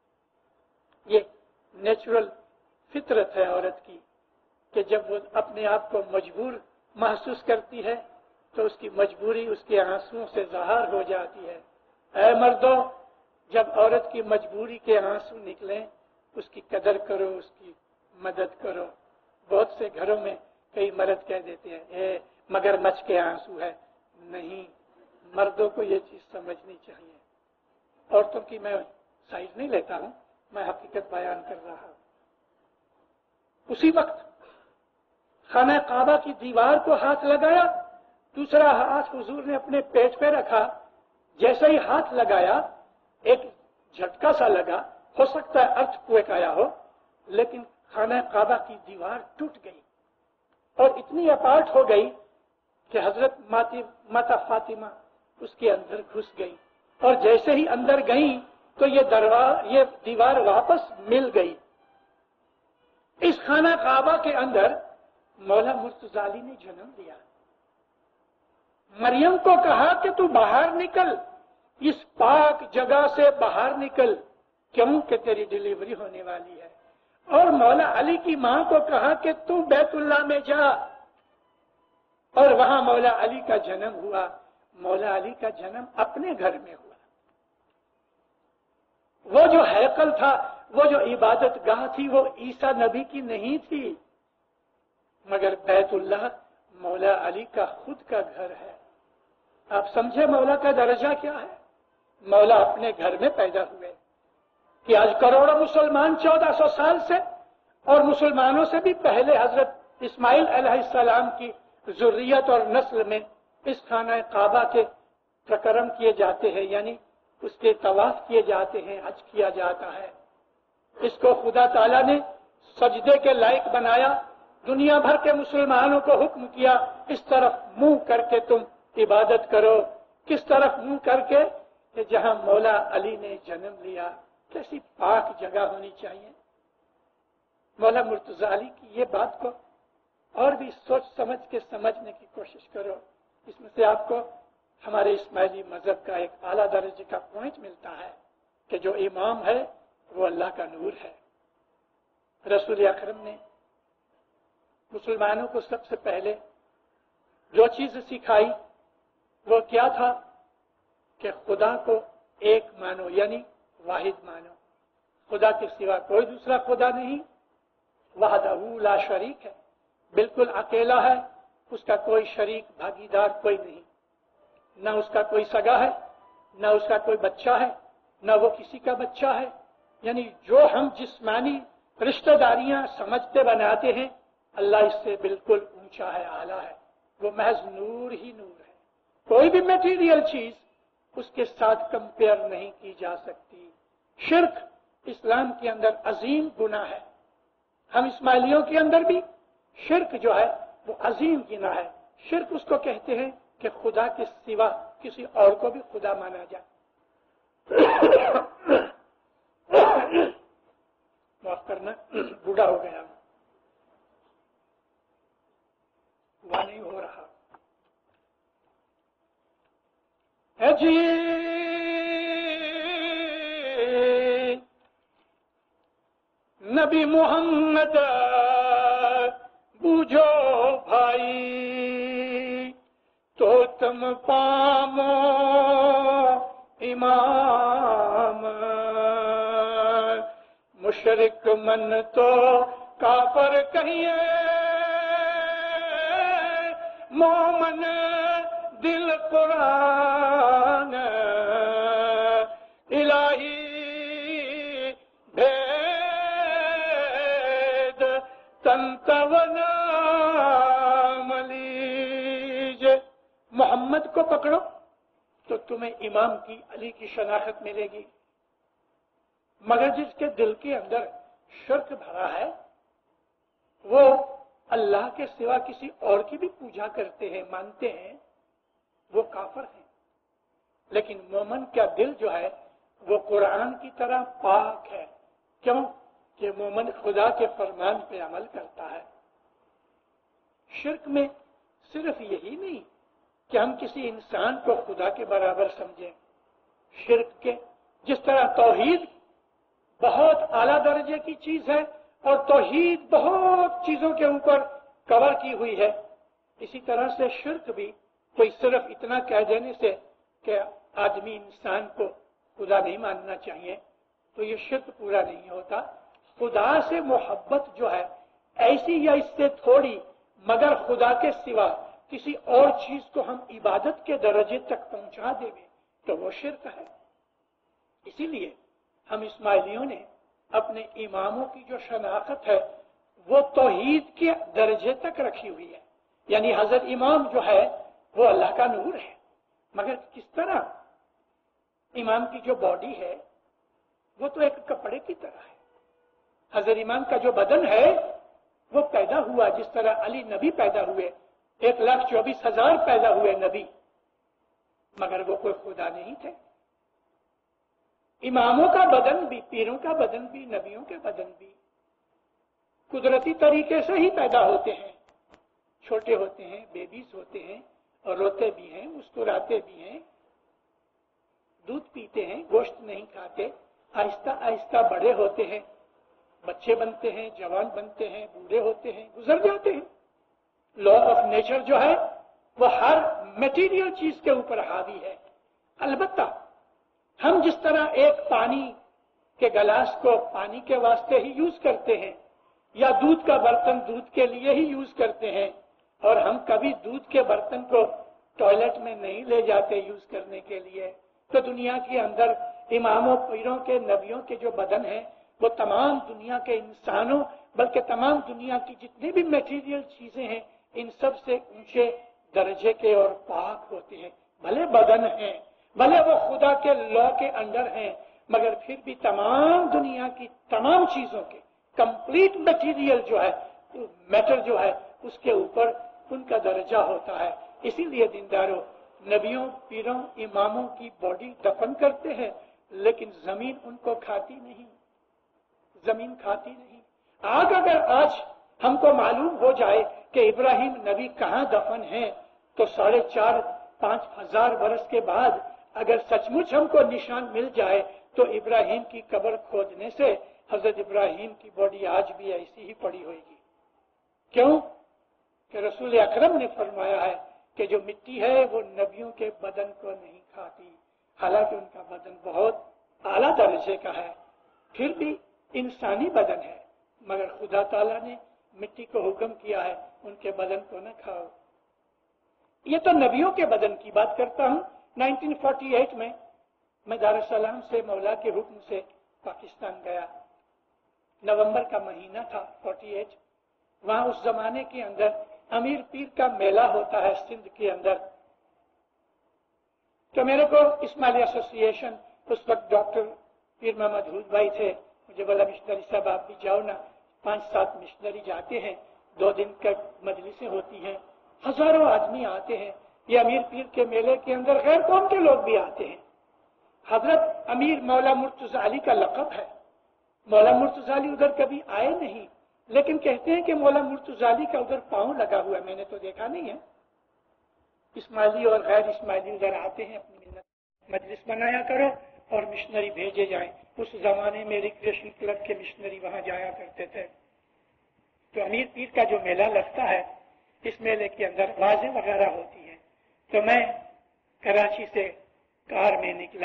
یہ نیچرل فطرت ہے عورت کی کہ جب وہ اپنے آپ کو مجبور محسوس کرتی ہے تو اس کی مجبوری اس کے آنسوؤں سے ظاہر ہو جاتی ہے۔ اے مردوں، جب عورت کی مجبوری کے آنسو نکلیں اس کی قدر کرو، اس کی مدد کرو۔ بہت سے گھروں میں کئی مرد کہہ دیتے ہیں اے مگر مچھ کے آنسو ہے، نہیں، مردوں کو یہ چیز سمجھنی چاہیے۔ عورتوں کی میں سائز نہیں لیتا ہوں، میں حقیقت بیان کر رہا ہوں۔ اسی وقت خانہ کعبہ کی دیوار کو ہاتھ لگایا، دوسرا ہاتھ حضور نے اپنے پیٹ پہ رکھا۔ جیسے ہی ہاتھ لگایا ایک جھٹکا سا لگا، ہو سکتا ہے ارتھ کویک آیا ہو، لیکن خانہ کعبہ کی دیوار ٹوٹ گئی اور اتنی اپارٹ ہو گئی کہ حضرت ماتا فاطمہ اس کے اندر گھس گئی، اور جیسے ہی اندر گئی تو یہ درواز یہ دیوار واپس مل گئی۔ اس خانہ کعبہ کے اندر مولا مرتضی علی نے جنم لیا۔ مریم کو کہا کہ تو باہر نکل، اس پاک جگہ سے باہر نکل، کیوں کہ تیری ڈلیوری ہونے والی ہے۔ اور مولا علی کی ماں کو کہا کہ تو بیت اللہ میں جا، اور وہاں مولا علی کا جنم ہوا۔ مولا علی کا جنم اپنے گھر میں ہوا۔ وہ جو ہیکل تھا، وہ جو عبادت گاہ تھی، وہ عیسیٰ نبی کی نہیں تھی، مگر بیت اللہ مولا علی کا خود کا گھر ہے۔ آپ سمجھے مولا کا درجہ کیا ہے؟ مولا اپنے گھر میں پیدا ہوئے کہ آج کروڑوں مسلمان چودہ سو سال سے اور مسلمانوں سے بھی پہلے حضرت اسماعیل علیہ السلام کی ذریت اور نسل میں اس خانہ کعبہ کے تکرم کیے جاتے ہیں، یعنی اس کے طواف کیے جاتے ہیں، حج کیا جاتا ہے۔ اس کو خدا تعالیٰ نے سجدے کے لائق بنایا، دنیا بھر کے مسلمانوں کو حکم کیا اس طرف منہ کر کے تم عبادت کرو۔ کس طرف منہ کر کے؟ کہ جہاں مولا علی نے جنم لیا۔ کیسی پاک جگہ ہونی چاہیے۔ मौला मुर्तजा अली की ये बात को और भी सोच समझ के समझने की कोशिश करो। इसमें से आपको हमारे इस्माइली मजहब का एक आला दर्जे का पॉइंट मिलता है कि जो इमाम है वो अल्लाह का नूर है। रसूल अकरम ने मुसलमानों को सबसे पहले जो चीज सिखाई वो क्या था कि खुदा को एक मानो, यानी वाहिद मानो। खुदा के सिवा कोई दूसरा खुदा नहीं, वहदहू ला शरीक है, बिल्कुल अकेला है, उसका कोई शरीक भागीदार कोई नहीं, न उसका कोई सगा है, न उसका कोई बच्चा है, न वो किसी का बच्चा है। यानी जो हम जिस्मानी रिश्तेदारियां समझते बनाते हैं, अल्लाह इससे बिल्कुल ऊंचा है, आला है, वो महज नूर ही नूर है। कोई भी मटेरियल चीज उसके साथ कंपेयर नहीं की जा सकती। शिर्क इस्लाम के अंदर अजीम गुनाह है। हम इस्माइलियों के अंदर भी शिर्क जो है वो अजीम गुनाह है। शिर्क उसको कहते हैं कि खुदा के सिवा किसी और को भी खुदा माना जाए। माफ करना, बूढ़ा हो गया, हुआ नहीं हो रहा है जी। नबी मोहम्मद बूझो भाई तो तुम पामो इमाम, मुशरिक मन तो काफर कहिए, मोमन दिल कुरान, इलाही भेद तंतवना मलीज। मोहम्मद को पकड़ो तो तुम्हें इमाम की, अली की शनाख्त मिलेगी, मगर जिसके दिल के अंदर शिर्क भरा है, वो अल्लाह के सिवा किसी और की भी पूजा करते हैं, मानते हैं, वो काफिर है। लेकिन मोमन का दिल जो है वो कुरान की तरह पाक है। क्यों? कि मोमन खुदा के फरमान पे अमल करता है। शिर्क में सिर्फ यही नहीं कि हम किसी इंसान को खुदा के बराबर समझें। शिर्क के जिस तरह तौहीद बहुत आला दर्जे की चीज है और तौहीद बहुत चीजों के ऊपर कवर की हुई है, इसी तरह से शिर्क भी कोई सिर्फ इतना कह देने से कि आदमी इंसान को खुदा नहीं मानना चाहिए तो ये शिर्क पूरा नहीं होता। खुदा से मोहब्बत जो है ऐसी या इससे थोड़ी, मगर खुदा के सिवा किसी और चीज को हम इबादत के दर्जे तक पहुंचा देंगे तो वो शिर्क है। इसीलिए हम इस्माइलियों ने अपने इमामों की जो शनाख्त है वो तौहीद के दर्जे तक रखी हुई है। यानी हजरत इमाम जो है वो अल्लाह का नूर है, मगर किस तरह? इमाम की जो बॉडी है वो तो एक कपड़े की तरह है। हजरत इमाम का जो बदन है वो पैदा हुआ जिस तरह अली नबी पैदा हुए, एक लाख चौबीस हजार पैदा हुए नबी, मगर वो कोई खुदा नहीं थे। इमामों का बदन भी, पीरों का बदन भी, नबियों के बदन भी कुदरती तरीके से ही पैदा होते हैं। छोटे होते हैं, बेबीज होते हैं और रोते भी हैं, मुस्कुराते भी हैं, दूध पीते हैं, गोश्त नहीं खाते, आहिस्ता आहिस्ता बड़े होते हैं, बच्चे बनते हैं, जवान बनते हैं, बूढ़े होते हैं, गुजर जाते हैं। लॉ ऑफ नेचर जो है वो हर मटेरियल चीज के ऊपर हावी है। अलबत्ता हम जिस तरह एक पानी के गिलास को पानी के वास्ते ही यूज करते हैं या दूध का बर्तन दूध के लिए ही यूज करते हैं, और हम कभी दूध के बर्तन को टॉयलेट में नहीं ले जाते यूज करने के लिए, तो दुनिया के अंदर इमामों, पीरों के, नबियों के जो बदन है वो तमाम दुनिया के इंसानों, बल्कि तमाम दुनिया की जितनी भी मटेरियल चीजें हैं इन सब से ऊंचे दर्जे के और पाक होते हैं। भले बदन है, भले वो खुदा के लॉ के अंडर हैं, मगर फिर भी तमाम दुनिया की तमाम चीजों के कंप्लीट मटेरियल जो है, मैटर जो है, उसके ऊपर उनका दर्जा होता है। इसीलिए दीनदारों, नबियों, पीरों, इमामों की बॉडी दफन करते हैं, लेकिन जमीन उनको खाती नहीं, जमीन खाती नहीं। आग अगर आज हमको मालूम हो जाए कि इब्राहिम नबी कहाँ दफन है, तो साढ़े चार पांच हजार वर्ष के बाद अगर सचमुच हमको निशान मिल जाए तो इब्राहिम की कब्र खोदने से हजरत इब्राहिम की बॉडी आज भी ऐसी ही पड़ी होगी। क्यों? कि रसूल अकरम ने फरमाया है कि जो मिट्टी है वो नबियों के बदन को नहीं खाती, हालांकि उनका बदन बहुत आला दर्जे का है, फिर भी इंसानी बदन है, मगर खुदा ताला ने मिट्टी को हुक्म किया है उनके बदन को न खाओ। ये तो नबियों के बदन की बात करता हूं। उन्नीस सौ अड़तालीस में मैं दारुस्सलाम से मौला के हुक्म से पाकिस्तान गया। नवंबर का महीना था अड़तालीस। वहां उस जमाने के अंदर अमीर पीर का मेला होता है सिंध के अंदर। तो मेरे को इस्माइली एसोसिएशन, उस वक्त डॉक्टर पीर मोहम्मद हूद भाई थे, मुझे बोला मिशनरी साहब आप भी जाओ ना। पांच सात मिशनरी जाते हैं, दो दिन का मजलिसें होती हैं, हजारों आदमी आते हैं। ये अमीर पीर के मेले के अंदर गैर कौम के लोग भी आते हैं। हजरत अमीर मौला मुर्तजा अली का लक़ब है। मौला मुर्तजा अली उधर कभी आए नहीं, लेकिन कहते हैं कि मौला मुर्तजा अली का उधर पांव लगा हुआ है, मैंने तो देखा नहीं है। इस्माइली और गैर इस्माइली उधर आते हैं, अपनी मजलिस बनाया करो और मिशनरी भेजे जाए। उस जमाने में रिक्रिएशन क्लब के मिशनरी वहां जाया करते थे। तो अमीर पीर का जो मेला लगता है, इस मेले के अंदर वाजें वगैरह होती हैं। तो मैं कराची से कार में निकला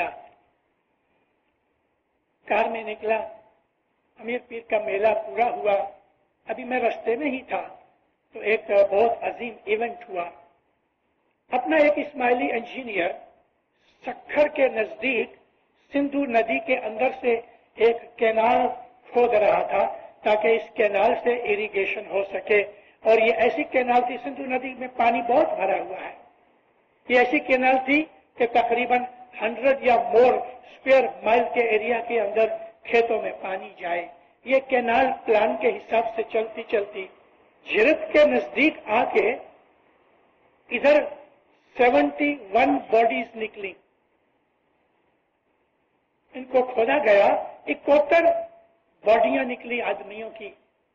कार में निकला अमीर पीर का मेला पूरा हुआ। अभी मैं रास्ते में ही था तो एक बहुत अजीम इवेंट हुआ। अपना एक इस्माइली इंजीनियर सक्खर के नजदीक सिंधु नदी के अंदर से एक कैनाल खोद रहा था ताकि इस कैनाल से इरिगेशन हो सके। और ये ऐसी कैनाल थी, सिंधु नदी में पानी बहुत भरा हुआ है, ये ऐसी कैनाल थी कि तकरीबन हंड्रेड या मोर स्क्वायर माइल के एरिया के अंदर खेतों में पानी जाए। ये कैनाल प्लान के हिसाब से चलती चलती झिरत के नजदीक आके इधर इकहत्तर बॉडीज निकली। इनको खोदा गया, इकहत्तर बॉडियां निकली आदमियों की।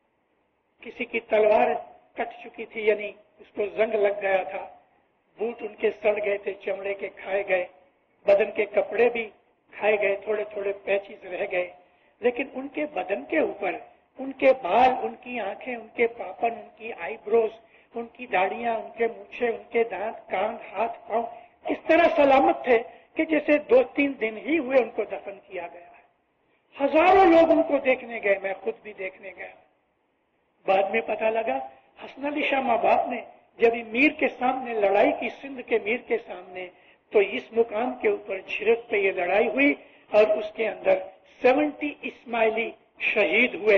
किसी की तलवार कट चुकी थी, यानी उसको जंग लग गया था, बूट उनके सड़ गए थे, चमड़े के खाए गए, बदन के कपड़े भी खाए गए, थोड़े थोड़े पैचेस रह गए। लेकिन उनके बदन के ऊपर उनके बाल, उनकी आंखें, उनके पापन, उनकी आईब्रोज, उनकी दाढ़ियां, उनके मूछे, उनके दांत, कान, हाथ, पांव इस तरह सलामत थे कि जैसे दो तीन दिन ही हुए उनको दफन किया गया है। हजारों लोग उनको देखने गए, मैं खुद भी देखने गया। बाद में पता लगा हसन अली शाह माँ बाप ने जब मीर के सामने लड़ाई की, सिंध के मीर के सामने, तो इस मुकाम के ऊपर झिरत पे ये लड़ाई हुई और उसके अंदर सत्तर इस्माइली शहीद हुए।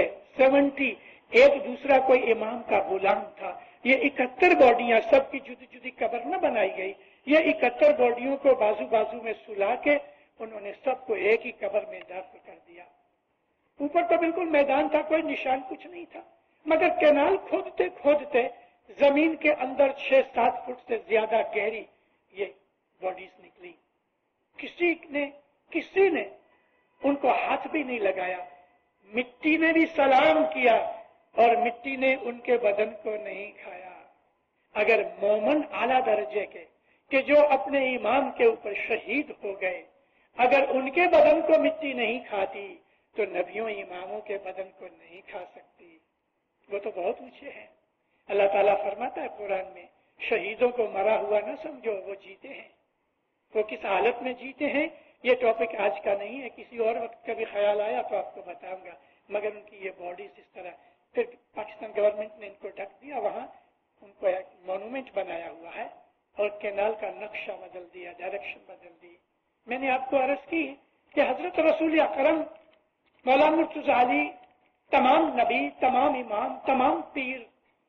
सत्तर एक दूसरा कोई इमाम का गुलाम था। ये इकहत्तर बॉडियां, सबकी जुदी जुदी कब्र न बनाई गई, ये इकहत्तर बॉडियों को बाजू बाजू में सुला के उन्होंने सबको एक ही कब्र में दफन कर दिया। ऊपर तो बिल्कुल मैदान था, कोई निशान कुछ नहीं था, मगर कैनाल खोदते खोदते जमीन के अंदर छह सात फुट से ज्यादा गहरी ये बॉडीज निकली। किसी ने किसी ने उनको हाथ भी नहीं लगाया, मिट्टी ने भी सलाम किया और मिट्टी ने उनके बदन को नहीं खाया। अगर मोमन आला दर्जे के कि जो अपने इमाम के ऊपर शहीद हो गए, अगर उनके बदन को मिट्टी नहीं खाती तो नबियों इमामों के बदन को नहीं खा सकती। वो तो बहुत ऊंचे हैं। अल्लाह ताला फरमाता है कुरान में, शहीदों को मरा हुआ न समझो, वो जीते हैं। वो किस हालत में जीते हैं ये टॉपिक आज का नहीं है, किसी और वक्त कभी ख्याल आया तो आपको बताऊंगा। मगर उनकी ये बॉडीज इस तरह, फिर पाकिस्तान गवर्नमेंट ने इनको ढक दिया, वहां उनको एक मॉन्यूमेंट बनाया हुआ है और कैनाल का नक्शा बदल दिया, डायरेक्शन बदल दी। मैंने आपको अर्ज की कि हजरत रसूल अकरम मौला मुर्तजा अली, तमाम नबी, तमाम इमाम, तमाम पीर,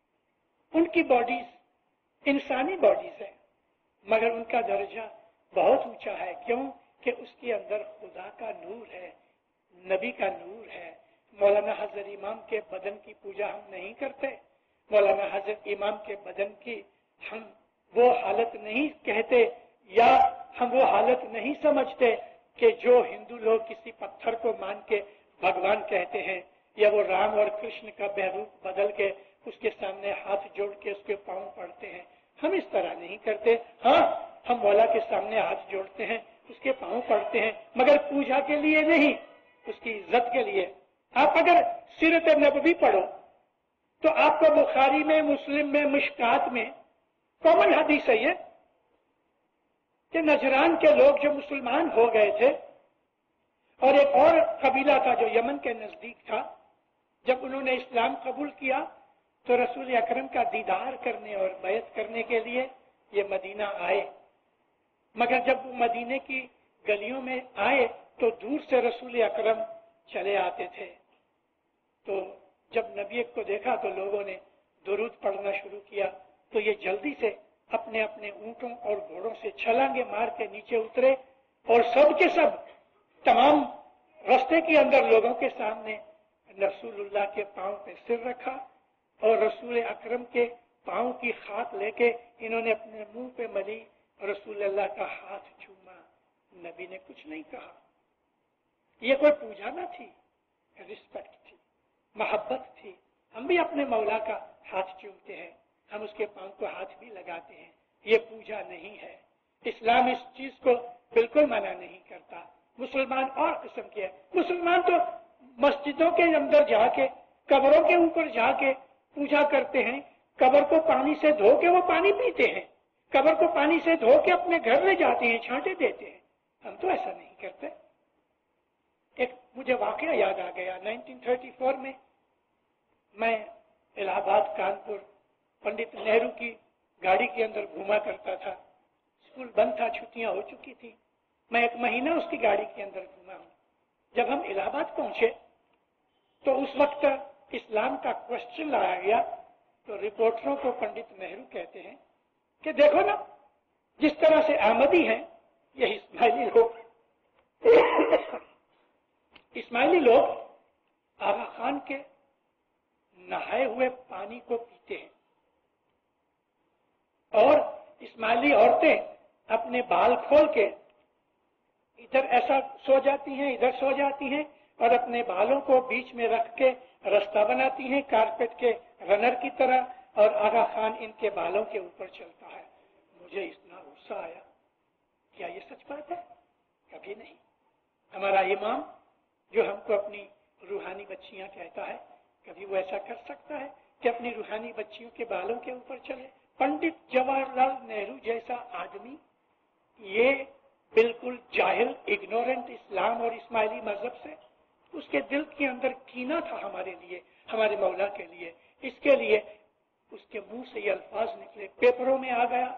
उनकी बॉडीज इंसानी बॉडीज है, मगर उनका दर्जा बहुत ऊंचा है। क्यों? कि उसके अंदर खुदा का नूर है, नबी का नूर है। मौलाना हजरत इमाम के बदन की पूजा हम नहीं करते, मौलाना हजरत इमाम के बदन की हम वो हालत नहीं कहते या हम वो हालत नहीं समझते कि जो हिंदू लोग किसी पत्थर को मान के भगवान कहते हैं یا وہ رام اور کرشن کا بہروپ بدل کے اس کے سامنے ہاتھ جوڑ کے اس کے پاؤں پڑتے ہیں. ہم اس طرح نہیں کرتے. ہاں ہم مولا کے سامنے ہاتھ جوڑتے ہیں, اس کے پاؤں پڑتے ہیں, مگر پوجا کے لیے نہیں, اس کی عزت کے لیے. آپ اگر سیرت نبوی پڑھو تو آپ کو بخاری میں, مسلم میں, مشکات میں کامن حدیث ہے یہ کہ نجران کے لوگ جو مسلمان ہو گئے تھے اور ایک اور قبیلہ تھا جو یمن کے نزدیک تھا, جب انہوں نے اسلام قبول کیا تو رسول اکرم کا دیدار کرنے اور بیعت کرنے کے لیے یہ مدینہ آئے. مگر جب وہ مدینے کی گلیوں میں آئے تو دور سے رسول اکرم چلے آتے تھے. تو جب نبی کو دیکھا تو لوگوں نے درود پڑھنا شروع کیا, تو یہ جلدی سے اپنے اپنے اونٹوں اور گھوڑوں سے چھلانگے مار کے نیچے اترے اور سب کے سب تمام رستے کے اندر لوگوں کے سامنے رسول اللہ کے پاؤں پہ سر رکھا اور رسول اکرم کے پاؤں کی خاک لے کے انہوں نے اپنے منہ پہ ملی, رسول اللہ کا ہاتھ چوما. نبی نے کچھ نہیں کہا. یہ کوئی پوجا نہ تھی, رسپیکٹ تھی, محبت تھی. ہم بھی اپنے مولا کا ہاتھ چومتے ہیں, ہم اس کے پاؤں کو ہاتھ بھی لگاتے ہیں. یہ پوجا نہیں ہے. اسلام اس چیز کو بالکل منع نہیں کرتا. مسلمان اور قسم کے ہیں. مسلمان تو مسجدوں کے اندر جا کے, قبروں کے اوپر جا کے پوجا کرتے ہیں. قبر کو پانی سے دھو کے وہ پانی پیتے ہیں, قبر کو پانی سے دھو کے اپنے گھر لے جاتے ہیں, چھانٹے دیتے ہیں. ہم تو ایسا نہیں کرتے. ایک مجھے واقعہ یاد آ گیا. نائنٹین تھرٹی فور میں میں الہ آباد, کانپور پنڈت نہرو کی گاڑی کے اندر گھوما کرتا تھا. اسکول بند تھا, چھٹیاں ہو چکی تھی. میں ایک مہینہ اس کی گاڑی کے اندر گھوما ہوں. جب ہم الہ آباد پہنچے تو اس وقت اسلام کا کوشچن لایا گیا تو رپورٹروں کو پنڈت نہرو کہتے ہیں کہ دیکھو نا, جس طرح سے احمدی ہیں یہ اسماعیلی لوگ اسماعیلی لوگ آغا خان کے نہائے ہوئے پانی کو پیتے ہیں اور اسماعیلی عورتیں اپنے بال کھول کے ادھر ایسا سو جاتی ہیں, ادھر سو جاتی ہیں اور اپنے بالوں کو بیچ میں رکھ کے رستہ بناتی ہیں کارپیٹ کے رنر کی طرح, اور آغا خان ان کے بالوں کے اوپر چلتا ہے. مجھے اتنا غصہ آیا. کیا یہ سچ بات ہے؟ کبھی نہیں. ہمارا امام جو ہم کو اپنی روحانی بچیاں کہتا ہے, کبھی وہ ایسا کر سکتا ہے کہ اپنی روحانی بچیوں کے بالوں کے اوپر چلے؟ پنڈت جواہر لال نہرو جیسا آدمی, یہ بالکل جاہل, اگنورنٹ اسلام اور اسماعیلی مذہب سے, اس کے دل کے اندر کینہ تھا ہمارے لیے, ہمارے مولا کے لیے. اس کے لیے اس کے منہ سے یہ الفاظ نکلے, پیپروں میں آ گیا.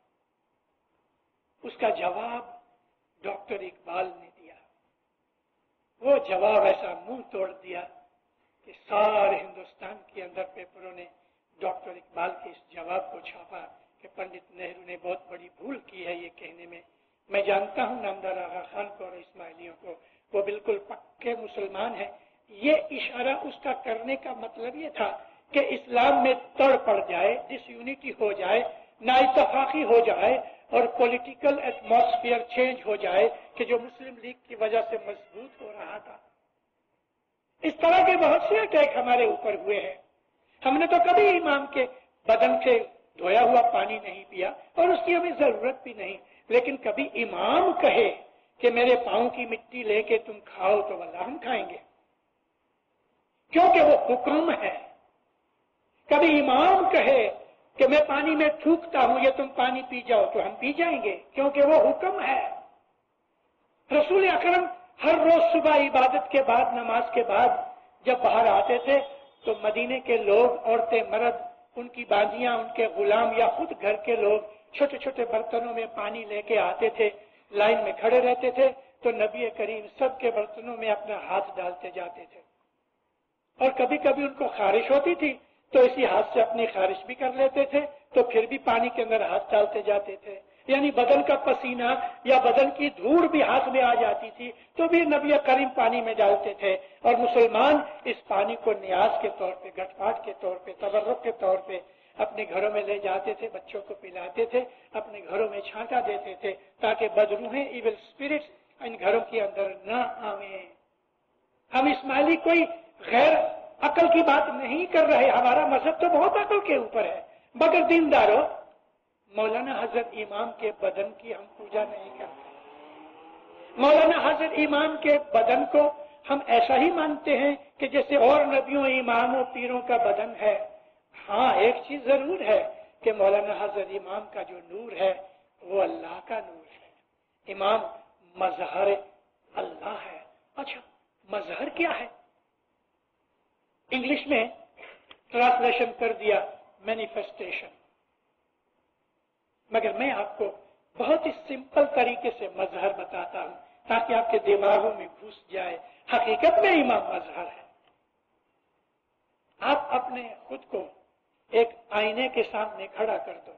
اس کا جواب ڈاکٹر اقبال نے دیا. وہ جواب ایسا منہ توڑ دیا کہ سارے ہندوستان کے اندر پیپروں نے ڈاکٹر اقبال کے اس جواب کو چھاپا کہ پنڈت نہرو نے بہت بڑی بھول کی ہے یہ کہنے میں. میں جانتا ہوں نامدار آغا خان کو اور اسماعیلیوں کو, وہ بالکل پکے مسلمان ہیں. یہ اشارہ اس کا کرنے کا مطلب یہ تھا کہ اسلام میں تڑ پڑ جائے, ڈس یونٹی ہو جائے, نا اتفاقی ہو جائے اور پولیٹیکل ایٹماسفیئر چینج ہو جائے کہ جو مسلم لیگ کی وجہ سے مضبوط ہو رہا تھا. اس طرح کے بہت سے اٹیک ہمارے اوپر ہوئے ہیں. ہم نے تو کبھی امام کے بدن سے دھویا ہوا پانی نہیں پیا اور اس کی ہمیں ضرورت بھی نہیں, لیکن کبھی امام کہے کہ میرے پاؤں کی مٹی لے کے تم کھاؤ تو واللہ ہم کھائیں گے, کیونکہ وہ حکم ہے. کبھی امام کہے کہ میں پانی میں تھوکتا ہوں, یہ تم پانی پی جاؤ, تو ہم پی جائیں گے کیونکہ وہ حکم ہے. رسول اکرم ہر روز صبح عبادت کے بعد, نماز کے بعد جب باہر آتے تھے تو مدینے کے لوگ, عورتیں, مرد, ان کی باندیاں, ان کے غلام یا خود گھر کے لوگ چھوٹے چھوٹے برتنوں میں پانی لے کے آتے تھے, لائن میں کھڑے رہتے تھے, تو نبی کریم سب کے برتنوں میں اپنا ہاتھ ڈالتے جاتے تھے. اور کبھی کبھی ان کو خارش ہوتی تھی تو اسی ہاتھ سے اپنی خارش بھی کر لیتے تھے, تو پھر بھی پانی کے اندر ہاتھ ڈالتے جاتے تھے. یعنی بدن کا پسینہ یا بدن کی دھوڑ بھی ہاتھ میں آ جاتی تھی تو بھی نبی کریم پانی میں ڈالتے تھے. اور مسلمان اس پانی کو نیاز کے طور پہ, گھٹ پاٹ کے طور پہ, تبرک کے طور پہ اپنے گھروں میں لے جاتے تھے, بچوں کو پلاتے تھے, اپنے گھروں میں چھانٹا دیتے تھے تاکہ بدروہیں, ایول اسپرٹس ان گھروں کے اندر نہ آویں. ہم اسماعیلی کوئی غیر عقل کی بات نہیں کر رہے. ہمارا مذہب تو بہت عقل کے اوپر ہے. مگر دینداروں، مولانا حضرت امام کے بدن کی ہم پوجا نہیں کرتے. مولانا حضرت امام کے بدن کو ہم ایسا ہی مانتے ہیں کہ جیسے اور نبیوں، اماموں، پیروں کا بدن ہے. ہاں، ایک چیز ضرور ہے کہ مولانا حضرت امام کا جو نور ہے وہ اللہ کا نور ہے. امام مظہر اللہ ہے. اچھا، مظہر کیا ہے؟ انگلش میں ٹرانسلیشن کر دیا مینیفیسٹیشن. مگر میں آپ کو بہت ہی سمپل طریقے سے مظہر بتاتا ہوں تاکہ آپ کے دماغوں میں گھس جائے. حقیقت میں امام مظہر ہے. آپ اپنے خود کو ایک آئینے کے سامنے کھڑا کر دو.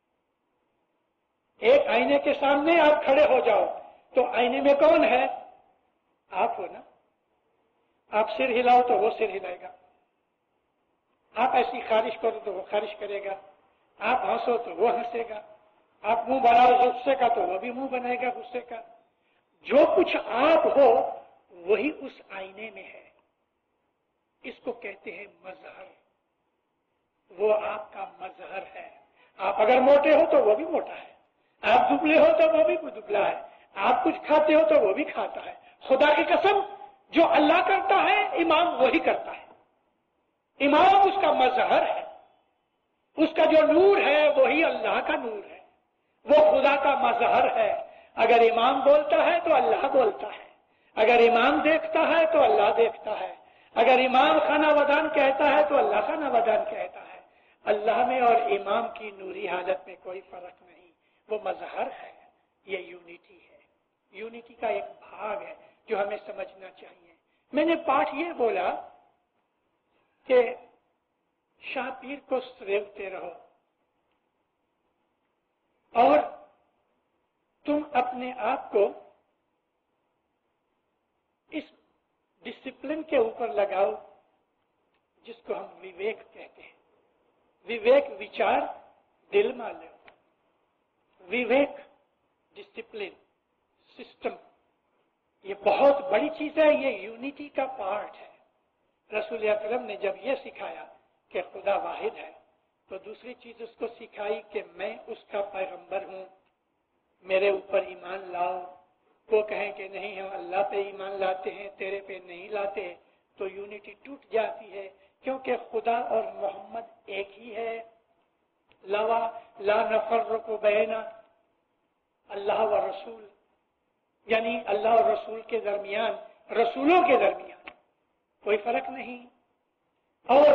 ایک آئینے کے سامنے آپ کھڑے ہو جاؤ تو آئینے میں کون ہے؟ آپ ہو نا. آپ سر ہلاؤ تو وہ سر ہلائے گا. آپ ایسی خارش کرو تو وہ خارش کرے گا. آپ ہنسو تو وہ ہنسے گا. آپ منہ بناؤ غصے کا تو وہ بھی منہ بنائے گا غصے کا. جو کچھ آپ ہو وہی اس آئینے میں ہے. اس کو کہتے ہیں مظہر. وہ آپ کا مظہر ہے. آپ اگر موٹے ہو تو وہ بھی موٹا ہے. آپ دبلے ہو تو وہ بھی دبلا ہے. آپ کچھ کھاتے ہو تو وہ بھی کھاتا ہے. خدا کی قسم، جو اللہ کرتا ہے امام وہی کرتا ہے. امام اس کا مظہر ہے. اس کا جو نور ہے وہی اللہ کا نور ہے. وہ خدا کا مظہر ہے. اگر امام بولتا ہے تو اللہ بولتا ہے. اگر امام دیکھتا ہے تو اللہ دیکھتا ہے. اگر امام خانہ ودان کہتا ہے تو اللہ خانہ ودان کہتا ہے. اللہ میں اور امام کی نوری حالت میں کوئی فرق نہیں. وہ مظہر ہے. یہ یونٹی ہے. یونٹی کا ایک بھاگ ہے جو ہمیں سمجھنا چاہیے. میں نے پاٹھ یہ بولا کہ شاہ پیر کو سریوتے رہو اور تم اپنے آپ کو اس ڈسپلن کے اوپر لگاؤ جس کو ہم وویک کہتے ہیں. وویک وچار دل میں لو. وویک ڈسپلن سسٹم یہ بہت بڑی چیز ہے. یہ یونٹی کا پارٹ ہے. رسول اکرم نے جب یہ سکھایا کہ خدا واحد ہے تو دوسری چیز اس کو سکھائی کہ میں اس کا پیغمبر ہوں، میرے اوپر ایمان لاؤ. وہ کہیں کہ نہیں ہم اللہ پہ ایمان لاتے ہیں، تیرے پہ نہیں لاتے، تو یونٹی ٹوٹ جاتی ہے. کیونکہ خدا اور محمد ایک ہی ہے. لوا لا نفرق بین اللہ و رسول، یعنی اللہ اور رسول کے درمیان، رسولوں کے درمیان کوئی فرق نہیں. اور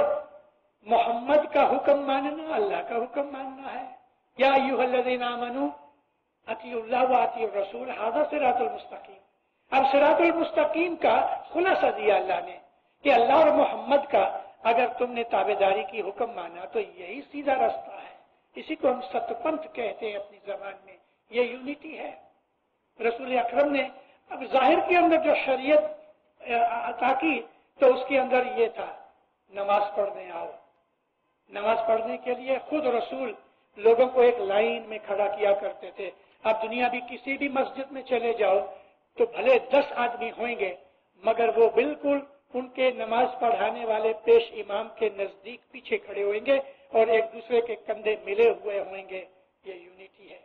محمد کا حکم ماننا اللہ کا حکم ماننا ہے. یا ایھا الذین آمنوا اطیعوا اللہ واطیعوا الرسول ھذا صراط المستقیم. اب صراط المستقیم کا خلاصہ دیا اللہ نے کہ اللہ اور محمد کا اگر تم نے تابعداری کی حکم مانا تو یہی سیدھا راستہ ہے. اسی کو ہم ستپنتھ کہتے ہیں اپنی زبان میں. یہ یونٹی ہے. رسول اکرم نے اب ظاہر کے اندر جو شریعت عطا کی تو اس کے اندر یہ تھا نماز پڑھنے آؤ. نماز پڑھنے کے لیے خود رسول لوگوں کو ایک لائن میں کھڑا کیا کرتے تھے. اب دنیا بھی کسی بھی مسجد میں چلے جاؤ تو بھلے دس آدمی ہوئیں گے مگر وہ بالکل ان کے نماز پڑھانے والے پیش امام کے نزدیک پیچھے کھڑے ہوئیں گے اور ایک دوسرے کے کندھے ملے ہوئے ہوئیں گے. یہ یونٹی ہے.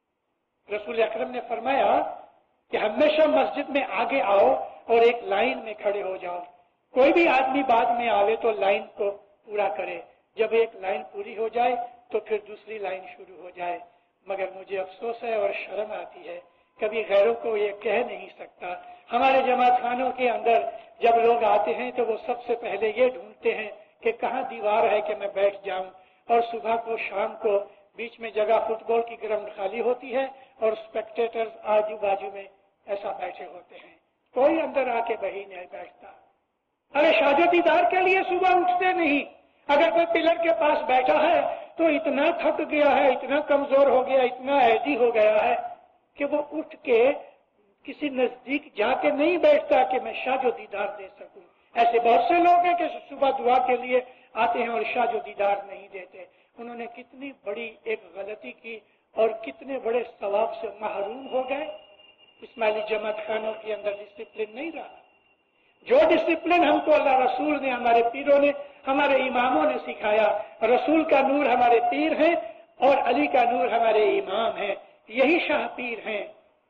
رسول اکرم نے فرمایا کہ ہمیشہ مسجد میں آگے آؤ اور ایک لائن میں کھڑے ہو جاؤ. کوئی بھی آدمی بعد میں آوے تو لائن کو پورا کرے. جب ایک لائن پوری ہو جائے تو پھر دوسری لائن شروع ہو جائے. مگر مجھے افسوس ہے اور شرم آتی ہے، کبھی غیروں کو یہ کہہ نہیں سکتا. ہمارے جماعت خانوں کے اندر جب لوگ آتے ہیں تو وہ سب سے پہلے یہ ڈھونڈتے ہیں کہ کہاں دیوار ہے کہ میں بیٹھ جاؤں. اور صبح کو شام کو بیچ میں جگہ فٹ بال کی گراؤنڈ خالی ہوتی ہے اور اسپیکٹیٹرز آجو بازو میں ایسا بیٹھے ہوتے ہیں. کوئی اندر آ کے بہی نہیں بیٹھتا. ارے شاجو دیدار کے لیے صبح اٹھتے نہیں. اگر کوئی پلر کے پاس بیٹھا ہے تو اتنا تھک گیا ہے، اتنا کمزور ہو گیا، اتنا ایدی ہو گیا ہے کہ وہ اٹھ کے کسی نزدیک جا کے نہیں بیٹھتا کہ میں شاہ جو دیدار دے سکوں. ایسے بہت سے لوگ ہیں کہ صبح دعا کے لیے آتے ہیں اور شاہ جو دیدار نہیں دیتے. انہوں نے کتنی بڑی ایک غلطی کی اور کتنے بڑے ثواب سے محروم ہو گئے. اسماعیلی جماعت خانوں کے اندر ڈسپلن نہیں رہا. जो डिसिप्लिन हमको अल्लाह रसूल ने, हमारे पीरों ने, हमारे इमामों ने सिखाया, रसूल का नूर हमारे पीर हैं और अली का नूर हमारे इमाम हैं, यही शाह पीर हैं,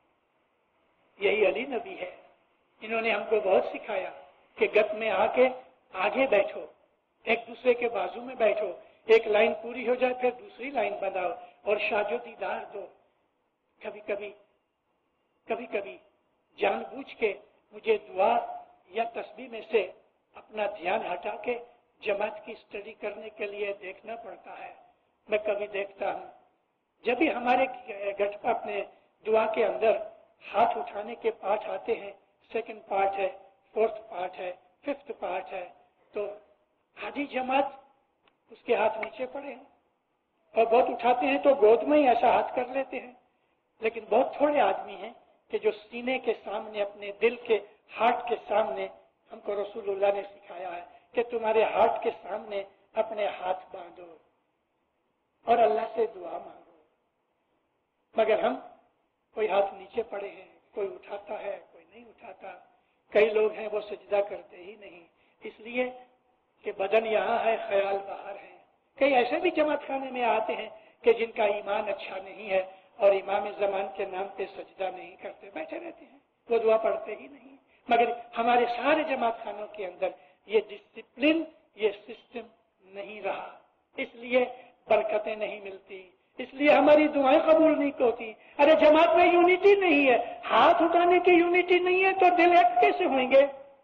यही अली नबी है। इन्होंने हमको बहुत सिखाया कि गत में आके आगे बैठो, एक दूसरे के बाजू में बैठो, एक लाइन पूरी हो जाए फिर दूसरी लाइन बनाओ और शाजो दीदार दो। कभी कभी कभी कभी जानबूझ के मुझे दुआ या तस्बीह में से अपना ध्यान हटा के जमात की स्टडी करने के लिए देखना पड़ता है। मैं कभी देखता हूँ जब भी हमारे गठ अपने दुआ के अंदर हाथ उठाने के पाठ आते हैं, सेकंड पार्ट है, फोर्थ पार्ट है, फिफ्थ पार्ट है, तो आधी जमात उसके हाथ नीचे पड़े हैं और बहुत उठाते हैं तो गोद में ही ऐसा हाथ कर लेते हैं। लेकिन बहुत थोड़े आदमी हैं कि जो सीने के सामने, अपने दिल के हार्ट के सामने, हमको रसूलुल्लाह ने सिखाया है कि तुम्हारे हार्ट के सामने अपने हाथ बांधो और अल्लाह से दुआ मांगो। मगर हम कोई हाथ नीचे पड़े हैं, कोई उठाता है, कोई नहीं उठाता। कई लोग हैं वो सजदा करते ही नहीं, इसलिए कि बदन यहाँ है, ख्याल बाहर है। कई ऐसे भी जमात खाने में आते हैं कि जिनका ईमान अच्छा नहीं है और इमाम ज़मान के नाम पे सजदा नहीं करते, बैठे रहते हैं, वो दुआ पढ़ते ही नहीं। मगर हमारे सारे जमात खानों के अंदर ये डिसिप्लिन, ये सिस्टम नहीं रहा, इसलिए बरकतें नहीं मिलती, इसलिए हमारी दुआएं कबूल नहीं होती। अरे जमात में यूनिटी नहीं है, हाथ उठाने की यूनिटी नहीं है तो दिल एक कैसे होंगे?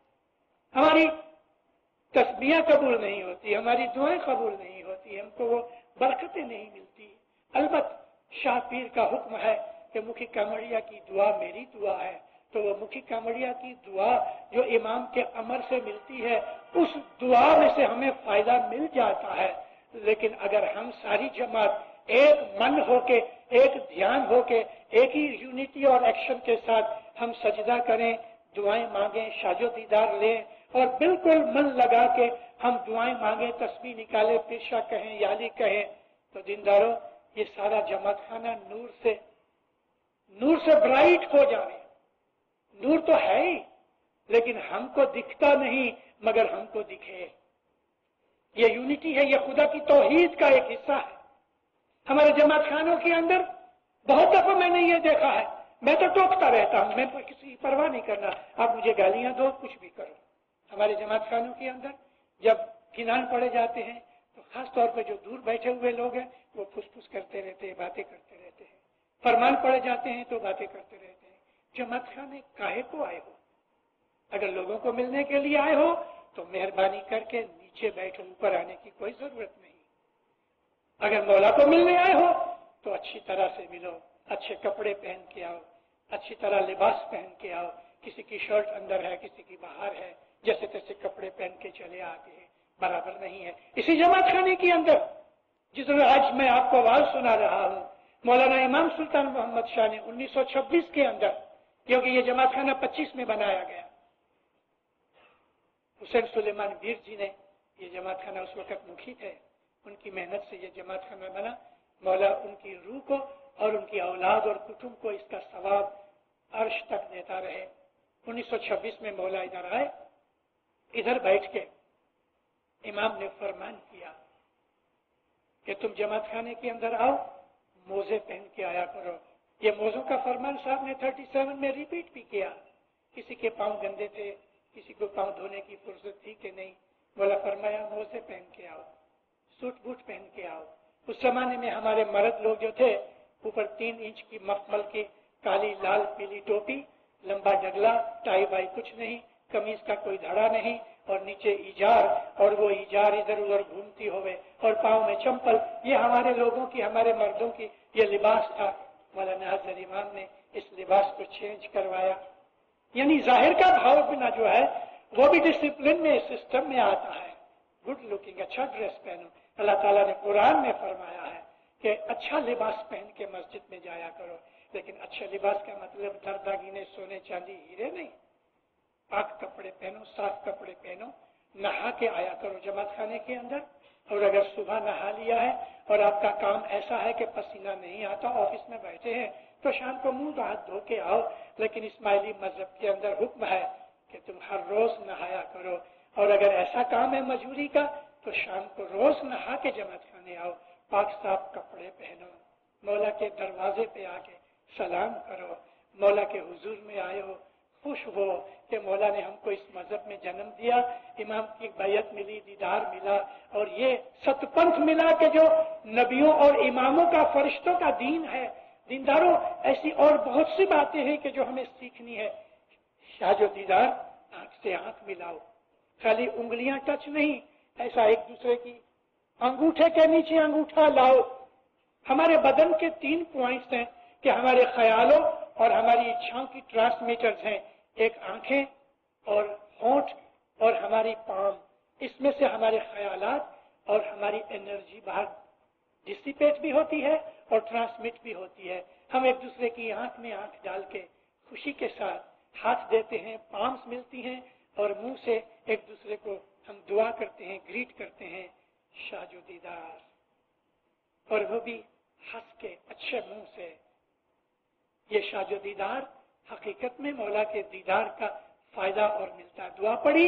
हमारी तस्बीहें कबूल नहीं होती, हमारी दुआएं कबूल नहीं होती, हमको वो बरकतें नहीं मिलती। अलबत्त शाह पीर का हुक्म है कि मुखी कामड़िया की दुआ मेरी दुआ है, तो वो मुखी कामड़िया की दुआ जो इमाम के अमर से मिलती है, उस दुआ में से हमें फायदा मिल जाता है। लेकिन अगर हम सारी जमात एक मन होके, एक ध्यान होके, एक ही यूनिटी और एक्शन के साथ हम सजदा करें, दुआएं मांगे, शाजो दीदार लें और बिल्कुल मन लगा के हम दुआएं मांगे, तस्बीह निकाले, पेशा कहें, याली कहें, तो दीनदारों ये सारा जमात खाना नूर से नूर से ब्राइट हो जाए। नूर तो है ही, लेकिन हमको दिखता नहीं मगर हमको दिखे। ये यूनिटी है, ये खुदा की तौहीद का एक हिस्सा है। हमारे जमात खानों के अंदर बहुत दफा मैंने ये देखा है, मैं तो टोकता रहता हूं, मैं किसी की परवाह नहीं करना, आप मुझे गालियां दो, कुछ भी करो। हमारे जमात खानों के अंदर जब किनान पड़े जाते हैं तो खास तौर पर जो दूर बैठे हुए लोग हैं वो फुसफुस करते रहते हैं, बातें करते रहते हैं। फरमान पड़े जाते हैं तो बातें करते रहते हैं। जमात खाने काहे को आए हो? अगर लोगों को मिलने के लिए आए हो तो मेहरबानी करके नीचे बैठो, ऊपर आने की कोई जरूरत नहीं। अगर मौला को मिलने आए हो तो अच्छी तरह से मिलो, अच्छे कपड़े पहन के आओ, अच्छी तरह लिबास पहन के आओ। किसी की शर्ट अंदर है, किसी की बाहर है, जैसे तैसे कपड़े पहन के चले आते हैं, बराबर नहीं है। इसी जमात खाने के अंदर जिस आज मैं आपको आवाज सुना रहा हूँ, मौलाना इमाम सुल्तान मोहम्मद शाह ने उन्नीस सौ छब्बीस के अंदर, क्योंकि ये जमात खाना पच्चीस में बनाया गया, हुसैन सुलेमान वीर जी ने ये जमात खाना, उस वक्त मुखी थे, उनकी मेहनत से ये जमात खाना बना। मौला उनकी रूह को और उनकी औलाद और कुटुंब को इसका सवाब अर्श तक देता रहे। उन्नीस सौ छब्बीस में मौला इधर आए, इधर बैठ के इमाम ने फरमान किया कि तुम जमात खाने के अंदर आओ, मोजे पहन के आया करो। ये मोजों का फरमान साहब ने सैंतीस में रिपीट भी किया। किसी के पांव गंदे थे, किसी को पांव धोने की फुर्सत थी कि नहीं, बोला फरमाया मोजे पहन के आओ, सूट बूट पहन के आओ। उस जमाने में हमारे मर्द लोग जो थे, ऊपर तीन इंच की मखमल की काली लाल पीली टोपी, लंबा डगला, टाई बाई कुछ नहीं, कमीज का कोई धड़ा नहीं और नीचे इजार, और वो इजार इधर उधर घूमती होवे और पाँव में चंपल। ये हमारे लोगों की, हमारे मर्दों की ये लिबास था। मौलाना हज़रत इमाम ने इस लिबास को चेंज करवाया, यानी जाहिर का भाव बिना जो है वो भी डिसिप्लिन में, सिस्टम में आता है। गुड लुकिंग, अच्छा ड्रेस पहनो। अल्लाह ताला ने कुरान में फरमाया है कि अच्छा लिबास पहन के मस्जिद में जाया करो, लेकिन अच्छे लिबास का मतलब दर दागिने, सोने चांदी, हीरे नहीं। पाक कपड़े पहनो, साफ कपड़े पहनो, नहा के आया करो जमात खाने के अंदर। और अगर सुबह नहा लिया है और आपका काम ऐसा है कि पसीना नहीं आता, ऑफिस में बैठे हैं, तो शाम को मुंह हाथ धो के आओ। लेकिन इस्माइली मजहब के अंदर हुक्म है کہ تم ہر روز نہایا کرو، اور اگر ایسا کام ہے مجبوری کا تو شام کو روز نہا کے جماعت خانے آؤ، پاک صاف کپڑے پہنو، مولا کے دروازے پہ آ کے سلام کرو، مولا کے حضور میں آئے ہو، خوش ہو کہ مولا نے ہم کو اس مذہب میں جنم دیا، امام کی بیعت ملی، دیدار ملا، اور یہ ست پنتھ ملا کہ جو نبیوں اور اماموں کا، فرشتوں کا دین ہے۔ دینداروں، ایسی اور بہت سی باتیں ہیں کہ جو ہمیں سیکھنی ہے۔ شاہ و دیدار، آنکھ سے آنکھ ملاؤ، خالی انگلیاں ٹچ نہیں، ایسا ایک دوسرے کی انگوٹھے کے نیچے انگوٹھا لاؤ۔ ہمارے بدن کے تین پوائنٹس ہیں کہ ہمارے خیالوں اور ہماری اچھاؤں کی ٹرانسمیٹرز ہیں، ایک آنکھیں اور ہونٹ اور ہماری پام، اس میں سے ہمارے خیالات اور ہماری انرجی باہر ڈسیپیٹ بھی ہوتی ہے اور ٹرانسمٹ بھی ہوتی ہے۔ ہم ایک دوسرے کی آنکھ میں آنکھ ڈال کے خوشی کے ساتھ ہاتھ دیتے ہیں، پامس ملتی ہیں، اور منہ سے ایک دوسرے کو ہم دعا کرتے ہیں، گریٹ کرتے ہیں، شاہ و دیدار، اور وہ بھی ہنس کے اچھے منہ سے۔ یہ شاہ و دیدار حقیقت میں مولا کے دیدار کا فائدہ اور ملتا۔ دعا پڑی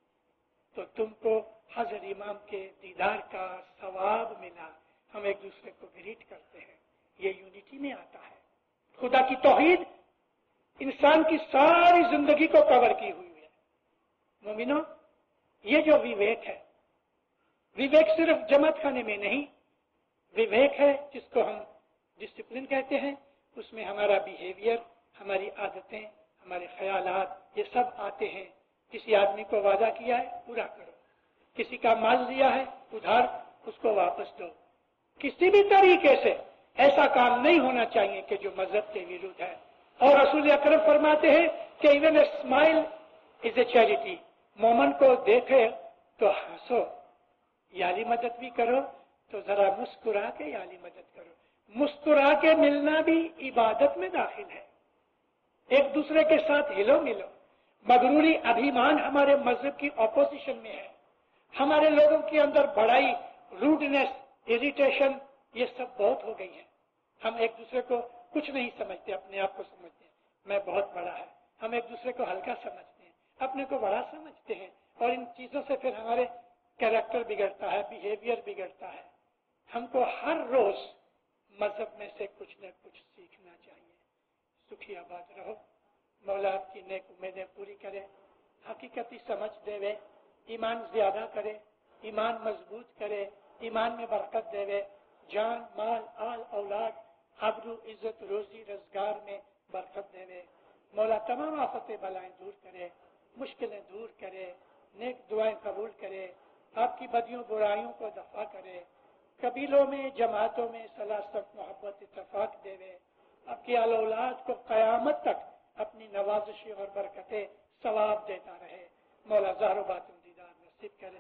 تو تم کو حضرت امام کے دیدار کا ثواب ملا، ہم ایک دوسرے کو گریٹ کرتے ہیں، یہ یونٹی میں آتا ہے۔ خدا کی توحید انسان کی ساری زندگی کو کور کی ہوئی ہے۔ مومنوں، یہ جو وویک ہے، وویک صرف جماعت خانے میں نہیں، وویک ہے جس کو ہم ڈسپلن کہتے ہیں، اس میں ہمارا بیہیویئر، ہماری عادتیں، ہمارے خیالات، یہ سب آتے ہیں۔ کسی آدمی کو وعدہ کیا ہے، پورا کرو، کسی کا مال لیا ہے ادھار، اس کو واپس دو، کسی بھی طریقے سے ایسا کام نہیں ہونا چاہیے کہ جو مذہب کے ورودھ ہے۔ اور رسول اکرم فرماتے ہیں کہ even a smile is a charity, مومن کو دیکھے تو ہنسو، یالی مدد بھی کرو تو ذرا مسکرا کے یالی مدد کرو۔ مسکرا کے ملنا بھی عبادت میں داخل ہے، ایک دوسرے کے ساتھ ہلو ملو۔ مغروری، ابھیمان ہمارے مذہب کی اپوزیشن میں ہے۔ ہمارے لوگوں کے اندر بڑائی، روڈنس، اریٹیشن، یہ سب بہت ہو گئی ہے۔ ہم ایک دوسرے کو کچھ نہیں سمجھتے، اپنے آپ کو سمجھتے ہیں میں بہت بڑا ہے۔ ہم ایک دوسرے کو ہلکا سمجھتے ہیں، اپنے کو بڑا سمجھتے ہیں، اور ان چیزوں سے پھر ہمارے کیریکٹر بگڑتا ہے، بیہیویئر بگڑتا ہے۔ ہم کو ہر روز مذہب میں سے کچھ نہ کچھ سیکھنا چاہیے۔ سکھی آباد رہو، مولا آپ کی نیک امیدیں پوری کرے، حقیقتی سمجھ دے وے، ایمان زیادہ کرے، ایمان مضبوط کرے، ایمان میں برکت دے وے، جان، مال، آل، اولاد، آبرو، عزت، روزی، روزگار میں برکت دے وے۔ مولا تمام آفتیں بلائیں دور کرے، مشکلیں دور کرے، نیک دعائیں قبول کرے، آپ کی بدیوں برائیوں کو دفع کرے، قبیلوں میں، جماعتوں میں صلاح، محبت، اتفاق دے وے، آپ کی آل اولاد کو قیامت تک اپنی نوازشیں اور برکتیں ثواب دیتا رہے۔ مولا ظاہر و باطن دیدار نصیب کرے۔